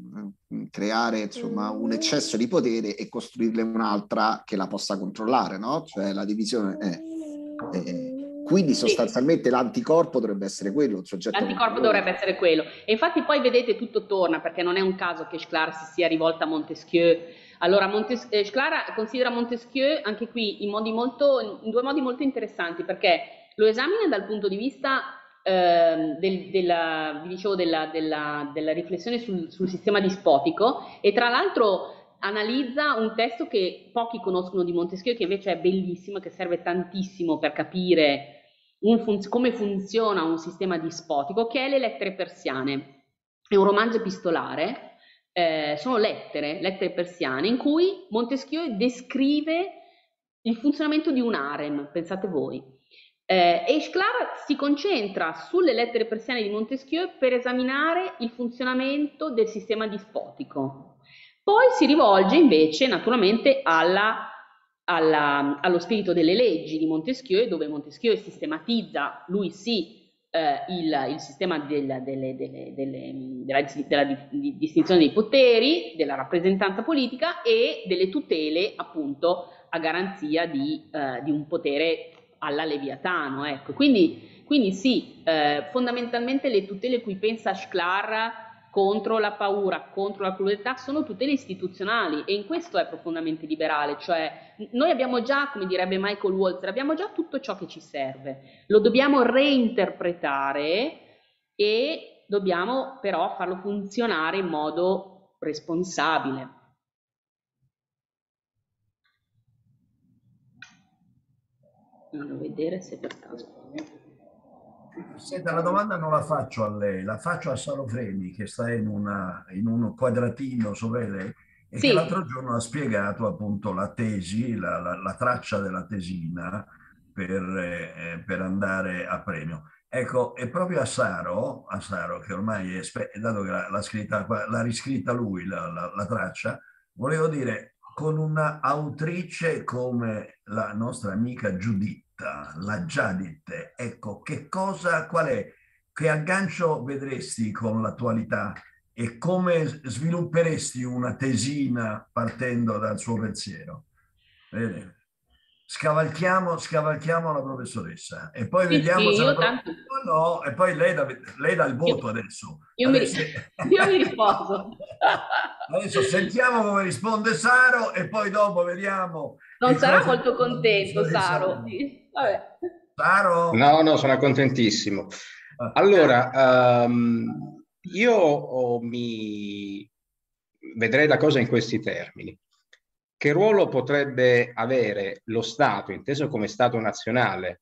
creare insomma un eccesso di potere e costruirne un'altra che la possa controllare, no? Cioè la divisione è Eh, quindi sostanzialmente sì. L'anticorpo dovrebbe essere quello, il soggetto. L'anticorpo dovrebbe essere quello. E infatti poi vedete tutto torna, perché non è un caso che Sclara si sia rivolta a Montesquieu. Allora, Montes- eh, Sclara considera Montesquieu anche qui in, modi molto, in due modi molto interessanti, perché lo esamina dal punto di vista eh, del, della, dicevo, della, della, della riflessione sul, sul sistema dispotico e tra l'altro analizza un testo che pochi conoscono di Montesquieu, che invece è bellissimo, che serve tantissimo per capire un fun- come funziona un sistema dispotico, che è Le lettere persiane. È un romanzo epistolare, eh, sono lettere, lettere persiane, in cui Montesquieu descrive il funzionamento di un harem, pensate voi. Eh, e Sclara si concentra sulle lettere persiane di Montesquieu per esaminare il funzionamento del sistema dispotico. Poi si rivolge invece naturalmente alla, alla, allo spirito delle leggi di Montesquieu, dove Montesquieu sistematizza, lui sì, eh, il, il sistema del, delle, delle, delle, della, della di, di, distinzione dei poteri, della rappresentanza politica e delle tutele appunto a garanzia di, eh, di un potere alla Leviatano. Ecco. Quindi, quindi sì, eh, fondamentalmente le tutele cui pensa Sclara contro la paura, contro la crudeltà, sono tutele istituzionali e in questo è profondamente liberale, cioè noi abbiamo già, come direbbe Michael Walzer, abbiamo già tutto ciò che ci serve, lo dobbiamo reinterpretare e dobbiamo però farlo funzionare in modo responsabile. Devo vedere se per caso. Senta, la domanda non la faccio a lei, la faccio a Salofreni che sta in, una, in un quadratino sopra lei e che Sì, l'altro giorno ha spiegato appunto la tesi, la, la- la traccia della tesina per, eh, per andare a premio. Ecco, è proprio a Saro, a Saro che ormai è, espe- dato che l'ha l'ha scritta, l'ha riscritta lui la, la- la traccia, volevo dire, con una autrice come la nostra amica Giuditta, la Giadit, ecco, che cosa, qual è, che aggancio vedresti con l'attualità e come svilupperesti una tesina partendo dal suo pensiero? Bene. Scavalchiamo, scavalchiamo la professoressa e poi sì, vediamo sì, se la io professoressa... tanto, No, e poi lei dà, lei dà il io, voto adesso. io mi, ri- Adesso, io mi riposo. adesso sentiamo come risponde Saro e poi dopo vediamo Non che sarà cosa molto dice la contento, professoressa. Saro. Sì, vabbè. Saro? No, no, sono contentissimo. Ah, Allora, ehm, io oh, mi vedrei la cosa in questi termini. Che ruolo potrebbe avere lo Stato, inteso come Stato nazionale,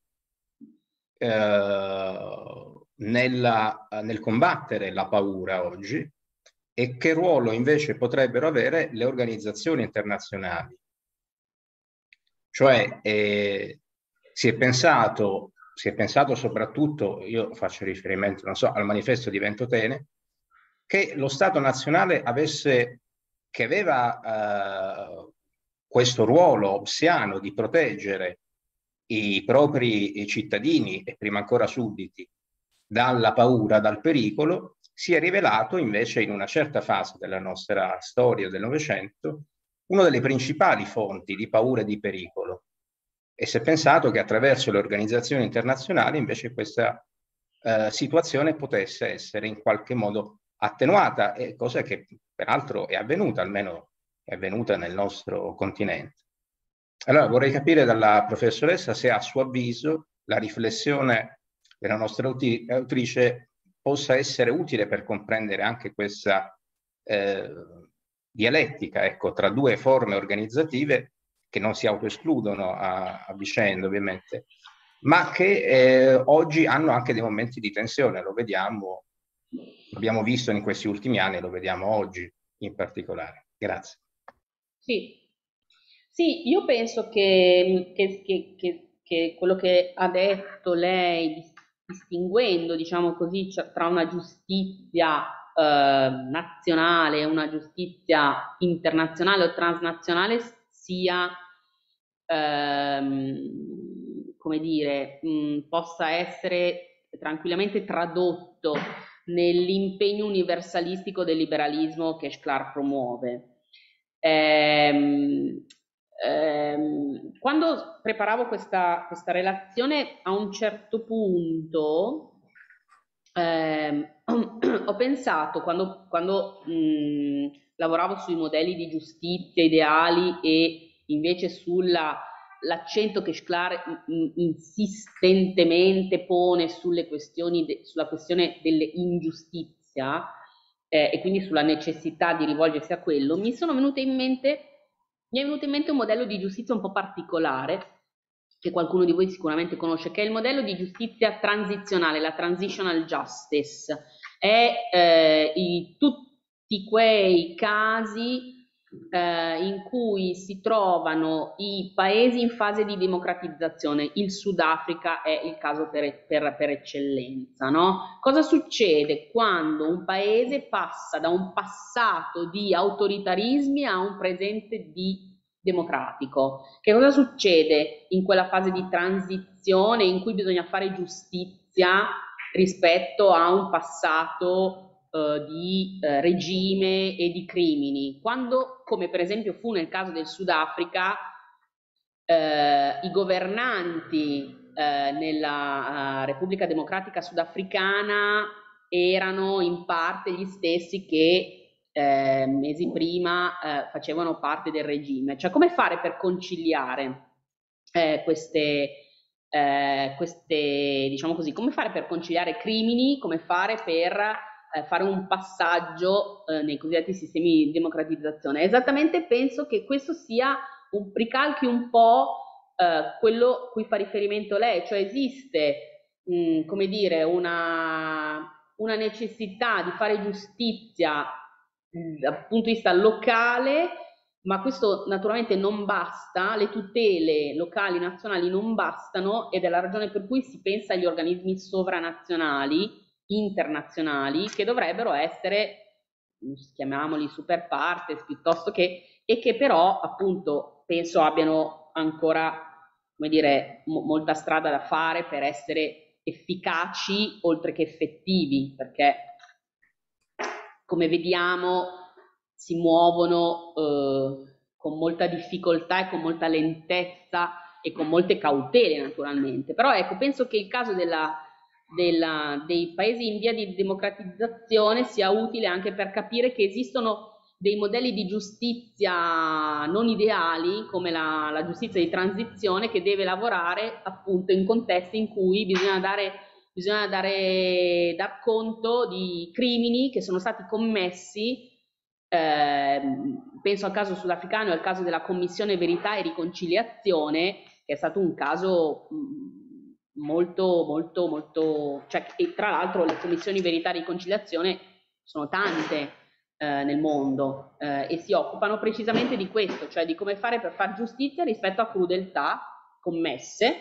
eh, nella- nel combattere la paura oggi e che ruolo invece potrebbero avere le organizzazioni internazionali? Cioè, eh, si è pensato, si è pensato soprattutto, io faccio riferimento, non so, al manifesto di Ventotene, che lo Stato nazionale avesse, che aveva eh, questo ruolo obsiano di proteggere i propri cittadini e prima ancora sudditi dalla paura, dal pericolo, si è rivelato invece in una certa fase della nostra storia del Novecento una delle principali fonti di paura e di pericolo. E si è pensato che attraverso le organizzazioni internazionali invece questa eh, situazione potesse essere in qualche modo attenuata, e cosa che peraltro è avvenuta, almeno è avvenuta nel nostro continente. Allora vorrei capire dalla professoressa se a suo avviso la riflessione della nostra autrice possa essere utile per comprendere anche questa eh, dialettica, ecco, tra due forme organizzative che non si autoescludono a, a vicenda ovviamente, ma che eh, oggi hanno anche dei momenti di tensione, lo vediamo, l'abbiamo visto in questi ultimi anni, lo vediamo oggi in particolare. Grazie. Sì. Sì, io penso che, che- che- che- che quello che ha detto lei, dis- distinguendo, diciamo così, cioè, tra una giustizia eh, nazionale e una giustizia internazionale o transnazionale, sia, ehm, come dire, mh, possa essere tranquillamente tradotto nell'impegno universalistico del liberalismo che Shklar promuove. Ehm, ehm, quando preparavo questa, questa relazione, a un certo punto ehm, ho pensato, quando, quando mh, lavoravo sui modelli di giustizia ideali e invece sulla l'accento che Shklar insistentemente pone sulle questioni de, sulla questione dell'ingiustizia eh, e quindi sulla necessità di rivolgersi a quello, mi sono venute in mente, mi è venuto in mente un modello di giustizia un po' particolare che qualcuno di voi sicuramente conosce, che è il modello di giustizia transizionale, la transitional justice. È eh, i, tutti quei casi eh, in cui si trovano i paesi in fase di democratizzazione. Il Sudafrica è il caso per, per, per eccellenza, no? Cosa succede quando un paese passa da un passato di autoritarismi a un presente di democratico? Che cosa succede in quella fase di transizione in cui bisogna fare giustizia rispetto a un passato eh, di eh, regime e di crimini? Quando, come per esempio fu nel caso del Sudafrica, eh, i governanti eh, nella uh, Repubblica Democratica Sudafricana erano in parte gli stessi che eh, mesi prima eh, facevano parte del regime. Cioè, come fare per conciliare eh, queste, eh, queste, diciamo così, come fare per conciliare crimini, come fare per eh, fare un passaggio eh, nei cosiddetti sistemi di democratizzazione? Esattamente penso che questo sia un ricalchi un po' eh, quello cui fa riferimento lei, cioè esiste, mh, come dire, una, una necessità di fare giustizia mh, dal punto di vista locale, ma questo naturalmente non basta, le tutele locali, nazionali non bastano, ed è la ragione per cui si pensa agli organismi sovranazionali, internazionali, che dovrebbero essere, chiamiamoli super partes, piuttosto che, e che però appunto penso abbiano ancora, come dire, mo- molta strada da fare per essere efficaci oltre che effettivi, perché come vediamo si muovono eh, con molta difficoltà e con molta lentezza e con molte cautele naturalmente. Però ecco, penso che il caso della, della, dei paesi in via di democratizzazione sia utile anche per capire che esistono dei modelli di giustizia non ideali, come la, la giustizia di transizione, che deve lavorare appunto in contesti in cui bisogna dare bisogna dare, dar conto di crimini che sono stati commessi, eh, penso al caso sudafricano e al caso della Commissione Verità e Riconciliazione, che è stato un caso mh, molto, molto, molto, cioè, e tra l'altro le commissioni Verità e Riconciliazione sono tante eh, nel mondo eh, e si occupano precisamente di questo, cioè di come fare per far giustizia rispetto a crudeltà commesse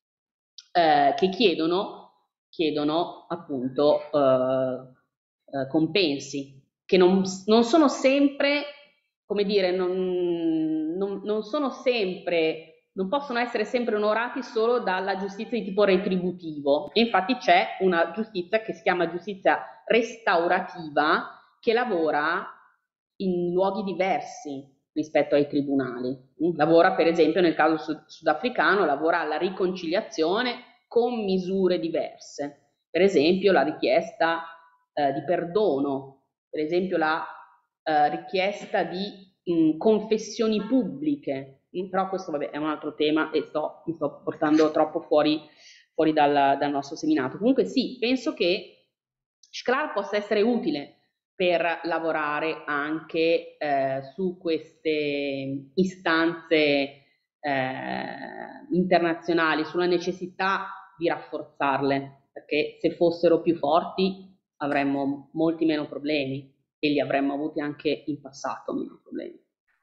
eh, che chiedono chiedono appunto eh, eh, compensi, che non, non sono sempre, come dire, non, non, non sono sempre, non possono essere sempre onorati solo dalla giustizia di tipo retributivo. E infatti c'è una giustizia che si chiama giustizia restaurativa, che lavora in luoghi diversi rispetto ai tribunali. Lavora per esempio nel caso sud- sudafricano, lavora alla riconciliazione con misure diverse, per esempio la richiesta eh, di perdono, per esempio la eh, richiesta di mh, confessioni pubbliche, mh, però questo vabbè, è un altro tema e sto, mi sto portando troppo fuori, fuori dal, dal nostro seminato. Comunque sì, penso che Sclar possa essere utile per lavorare anche eh, su queste istanze eh, internazionali, sulla necessità di rafforzarle, perché se fossero più forti avremmo molti meno problemi e li avremmo avuti anche in passato meno problemi.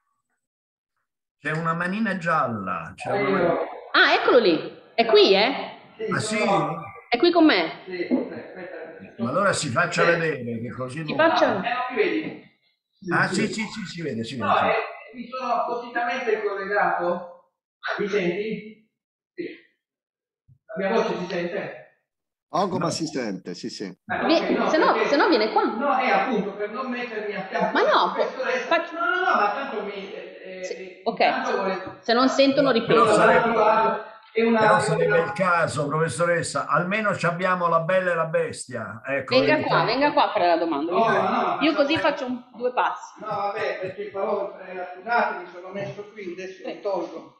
C'è una manina gialla. C'è una manina... Ah, eccolo lì, è qui, eh? Ah sì? È qui con me. Ma allora si faccia vedere, che così Si non... faccia... Eh, non mi vedi? Ah sì, sì, sì, si vede, si vede. No, Sì. eh, mi sono appositamente collegato. Mi senti? Sì. La mia voce si sente? Oh, come No. assistente, sì, sì. Eh, ok, no, se, no, perché- se no viene qua. No, è appunto per non mettermi a fianco. Ma no, della professoressa. faccio- No, no, no, ma tanto mi... Eh, Sì, eh, ok, tanto vuole- se non sentono Però ripeto. sarebbe- È una... Però sarebbe il caso, professoressa, almeno ci abbiamo la bella e la bestia. Ecco, Venga vedi, qua, venga qua a fare la domanda. No, no, no, Io ma- così faccio un- due passi. No, vabbè, perché però, eh, scusate, mi sono messo qui, adesso mi tolgo.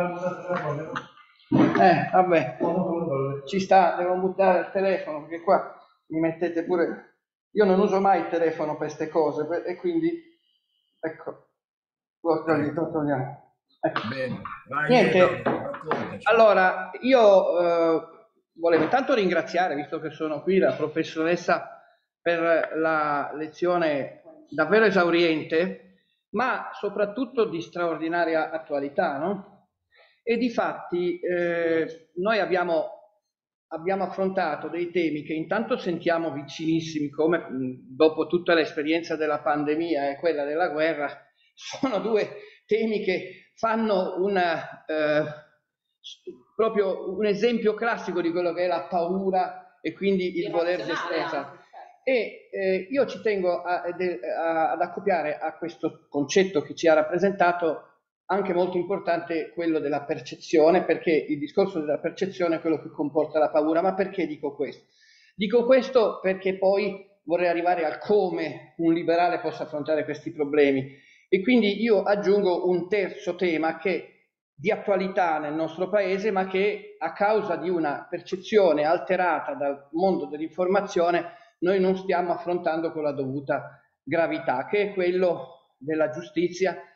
Eh, vabbè, ci sta, devo buttare il telefono, perché qua mi mettete pure... Io non uso mai il telefono per queste cose, per- e quindi, ecco, lo togliamo, lo togliamo. Ecco. Bene, vai, Niente, Edo, raccontaci. allora, io eh, volevo intanto ringraziare, visto che sono qui, la professoressa per la lezione davvero esauriente, ma soprattutto di straordinaria attualità, no? E difatti eh, noi abbiamo, abbiamo affrontato dei temi che intanto sentiamo vicinissimi, come mh, dopo tutta l'esperienza della pandemia e quella della guerra, sono due temi che fanno una, eh, proprio un esempio classico di quello che è la paura e quindi il voler gestire. E eh, io ci tengo a, a, ad accoppiare a questo concetto che ci ha rappresentato anche molto importante quello della percezione, perché il discorso della percezione è quello che comporta la paura. Ma perché dico questo? Dico questo perché poi vorrei arrivare al come un liberale possa affrontare questi problemi. E quindi io aggiungo un terzo tema che è di attualità nel nostro paese, ma che a causa di una percezione alterata dal mondo dell'informazione noi non stiamo affrontando con la dovuta gravità, che è quello della giustizia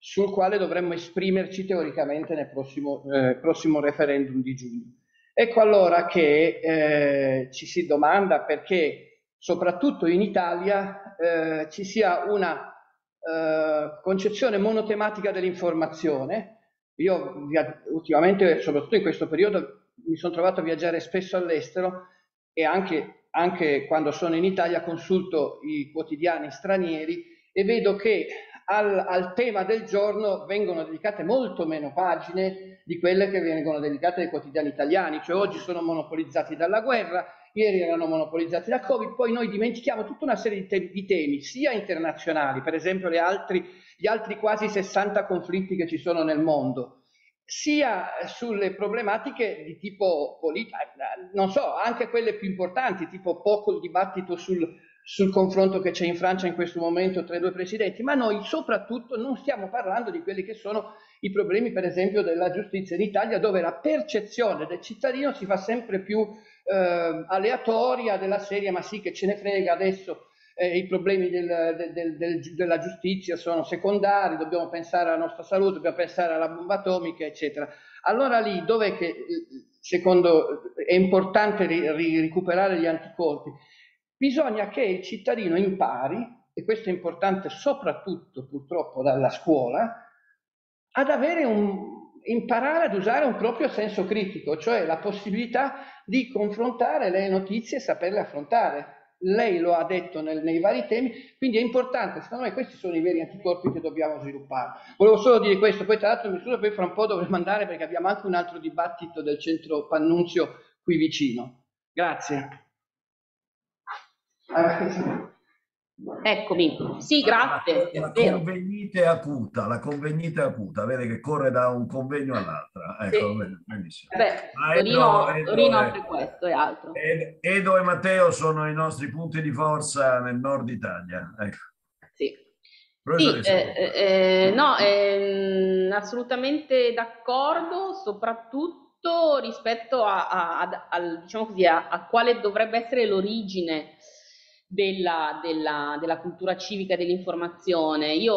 sul quale dovremmo esprimerci teoricamente nel prossimo, eh, prossimo referendum di giugno. Ecco allora che eh, ci si domanda perché soprattutto in Italia eh, ci sia una eh, concezione monotematica dell'informazione. Io via, ultimamente, soprattutto in questo periodo, mi sono trovato a viaggiare spesso all'estero e anche, anche quando sono in Italia consulto i quotidiani stranieri e vedo che al, al tema del giorno vengono dedicate molto meno pagine di quelle che vengono dedicate ai quotidiani italiani, cioè oggi sono monopolizzati dalla guerra, ieri erano monopolizzati da Covid, poi noi dimentichiamo tutta una serie di, te di temi, sia internazionali, per esempio le altri, gli altri quasi sessanta conflitti che ci sono nel mondo, sia sulle problematiche di tipo politico, non so, anche quelle più importanti, tipo poco il dibattito sul, sul confronto che c'è in Francia in questo momento tra i due presidenti, ma noi soprattutto non stiamo parlando di quelli che sono i problemi, per esempio, della giustizia in Italia, dove la percezione del cittadino si fa sempre più eh, aleatoria, della serie, ma sì che ce ne frega adesso. Eh, i problemi del, del, del, della giustizia sono secondari, dobbiamo pensare alla nostra salute, dobbiamo pensare alla bomba atomica, eccetera. Allora lì dov'è che, secondo, è importante ri, ri, recuperare gli anticorpi? Bisogna che il cittadino impari, e questo è importante soprattutto purtroppo dalla scuola, ad avere un, imparare ad usare un proprio senso critico, cioè la possibilità di confrontare le notizie e saperle affrontare. Lei lo ha detto nel, nei vari temi, quindi è importante, secondo me questi sono i veri anticorpi che dobbiamo sviluppare. Volevo solo dire questo, poi tra l'altro mi scuso, poi fra un po' dovremo andare perché abbiamo anche un altro dibattito del centro Pannunzio qui vicino. Grazie. Eccomi, sì, grazie. La, la convegnite acuta, la convegnite acuta, vede che corre da un convegno all'altro. Ecco, sì. benissimo. Beh, ah, Torino, Edo, Torino Edo, offre questo e altro. Edo e Matteo sono i nostri punti di forza nel nord Italia. Ecco. Sì, sì eh, eh, no, eh, assolutamente d'accordo, soprattutto rispetto a, a, a, a, diciamo così, a, a quale dovrebbe essere l'origine della, della, della cultura civica dell'informazione. Io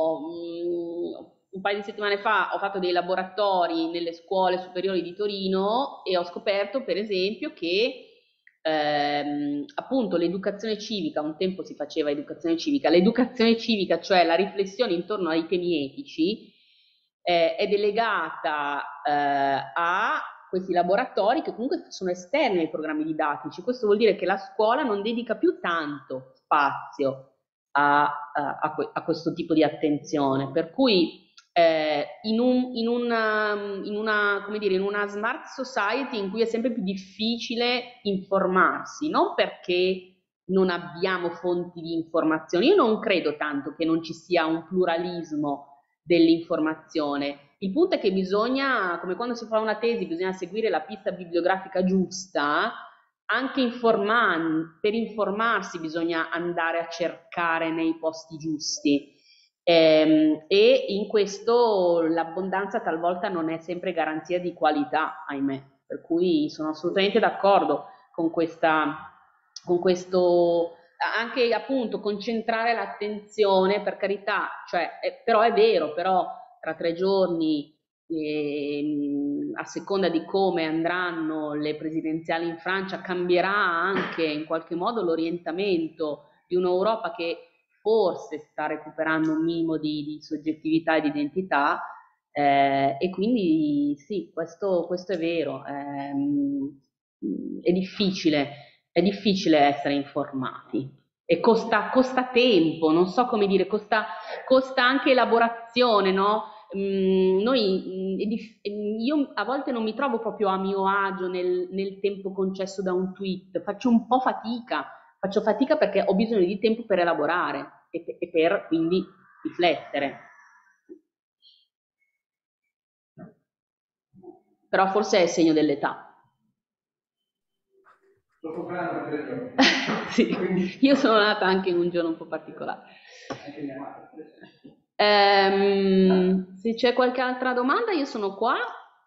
mh, un paio di settimane fa ho fatto dei laboratori nelle scuole superiori di Torino e ho scoperto per esempio che ehm, appunto l'educazione civica, un tempo si faceva educazione civica, l'educazione civica, cioè la riflessione intorno ai temi etici, eh, è delegata eh, a questi laboratori che comunque sono esterni ai programmi didattici. Questo vuol dire che la scuola non dedica più tanto spazio a, a, a, a questo tipo di attenzione, per cui eh, in, un, in, una, in, una, come dire, in una smart society in cui è sempre più difficile informarsi, non perché non abbiamo fonti di informazione, io non credo tanto che non ci sia un pluralismo dell'informazione. Il punto è che bisogna, come quando si fa una tesi, bisogna seguire la pista bibliografica giusta, anche informando, per informarsi bisogna andare a cercare nei posti giusti. Ehm, e in questo l'abbondanza talvolta non è sempre garanzia di qualità, ahimè. Per cui sono assolutamente d'accordo con questa, con questo, anche appunto concentrare l'attenzione, per carità, cioè, è, però è vero, però tra tre giorni, eh, a seconda di come andranno le presidenziali in Francia, cambierà anche in qualche modo l'orientamento di un'Europa che forse sta recuperando un minimo di, di soggettività e di identità, eh, e quindi sì, questo, questo è vero. Ehm, è difficile, è difficile essere informati e costa, costa tempo, non so come dire, costa, costa anche elaborazione, no? Mm, noi, mm, io a volte non mi trovo proprio a mio agio nel, nel tempo concesso da un tweet, faccio un po' fatica, faccio fatica perché ho bisogno di tempo per elaborare e, e per quindi riflettere. Però forse è il segno dell'età. Sì, io sono nata anche in un giorno un po' particolare. Ehm, se c'è qualche altra domanda io sono qua.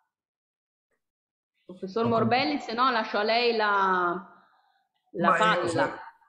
Professor Morbelli, se no lascio a lei la, la Ma palla. io, se,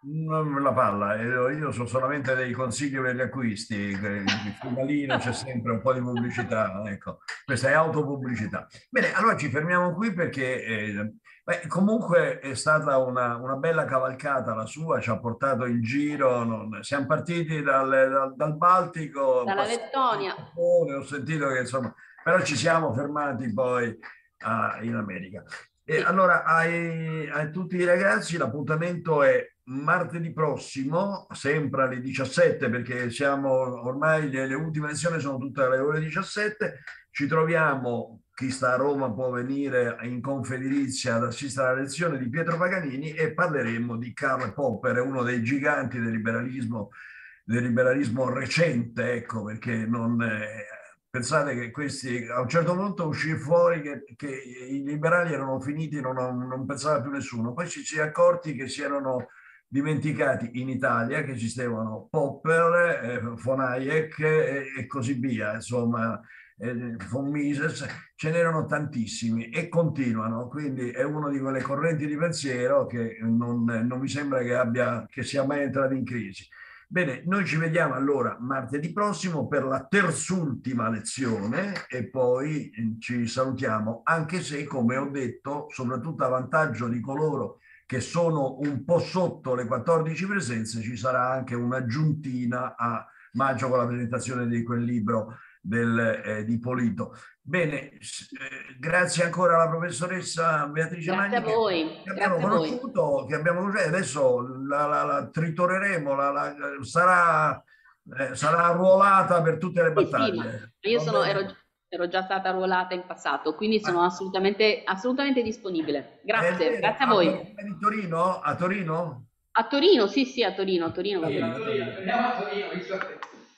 Non la palla, eh, io so solamente dei consigli per gli acquisti, il finalino c'è sempre un po' di pubblicità, ecco, questa è autopubblicità. Bene, allora ci fermiamo qui perché eh, beh, comunque è stata una, una bella cavalcata la sua, ci ha portato in giro, non- siamo partiti dal, dal- dal Baltico, Dalla passati il Lettonia. Giappone, ho sentito che insomma, però ci siamo fermati poi ah, in America. E Sì. allora ai, a tutti i ragazzi l'appuntamento è martedì prossimo, sempre alle diciassette, perché siamo ormai le, le ultime lezioni sono tutte alle ore diciassette. Ci troviamo, chi sta a Roma può venire in Confedilizia ad assistere alla lezione di Pietro Paganini e parleremo di Karl Popper, uno dei giganti del liberalismo, del liberalismo recente, ecco, perché non... Eh, pensate che questi a un certo punto uscì fuori che, che i liberali erano finiti, non, non pensava più nessuno, poi ci si è accorti che si erano dimenticati in Italia che esistevano Popper, eh, von Hayek e, e così via, insomma, eh, von Mises, ce n'erano tantissimi e continuano, quindi è una di quelle correnti di pensiero che non, non mi sembra che, abbia, che sia mai entrato in crisi. Bene, noi ci vediamo allora martedì prossimo per la terzultima lezione e poi ci salutiamo, anche se, come ho detto, soprattutto a vantaggio di coloro che sono un po' sotto le quattordici presenze, ci sarà anche un'aggiuntina a maggio con la presentazione di quel libro del, eh, di Polito. Bene, eh, grazie ancora alla professoressa Beatrice Grazie a Magni che, voi, che abbiamo grazie a voi. conosciuto, che abbiamo conosciuto, adesso la, la, la tritoreremo, la, la, sarà, eh, sarà arruolata per tutte le Sì, sì, battaglie. ma io Va sono, bene? ero, ero già stata arruolata in passato, quindi sono Ah, assolutamente, assolutamente disponibile. è Grazie, vero, grazie a a, voi. di Torino? A Torino? A Torino, sì, sì, a Torino, a Torino va A Sì, a bene. Torino, a Torino, Torino. andiamo a Torino, visto che...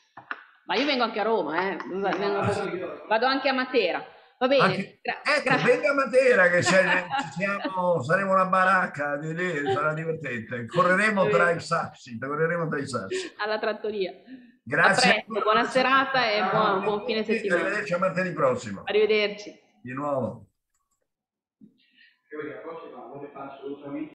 Ma io vengo anche a Roma, eh. Vengo- Ah, sì, io- vado anche a Matera. Va bene, Anche, gra- ecco, gra- venga a Matera che c'è- ci siamo, saremo una baracca di lì, sarà divertente. Va Correremo tra i bene. sassi, correremo tra i sassi. Alla trattoria. A Grazie presto, ancora, buona professore. serata e buon, A buon fine tutti, settimana. arrivederci a martedì prossimo. Arrivederci. Di nuovo. che la prossima vuole fare assolutamente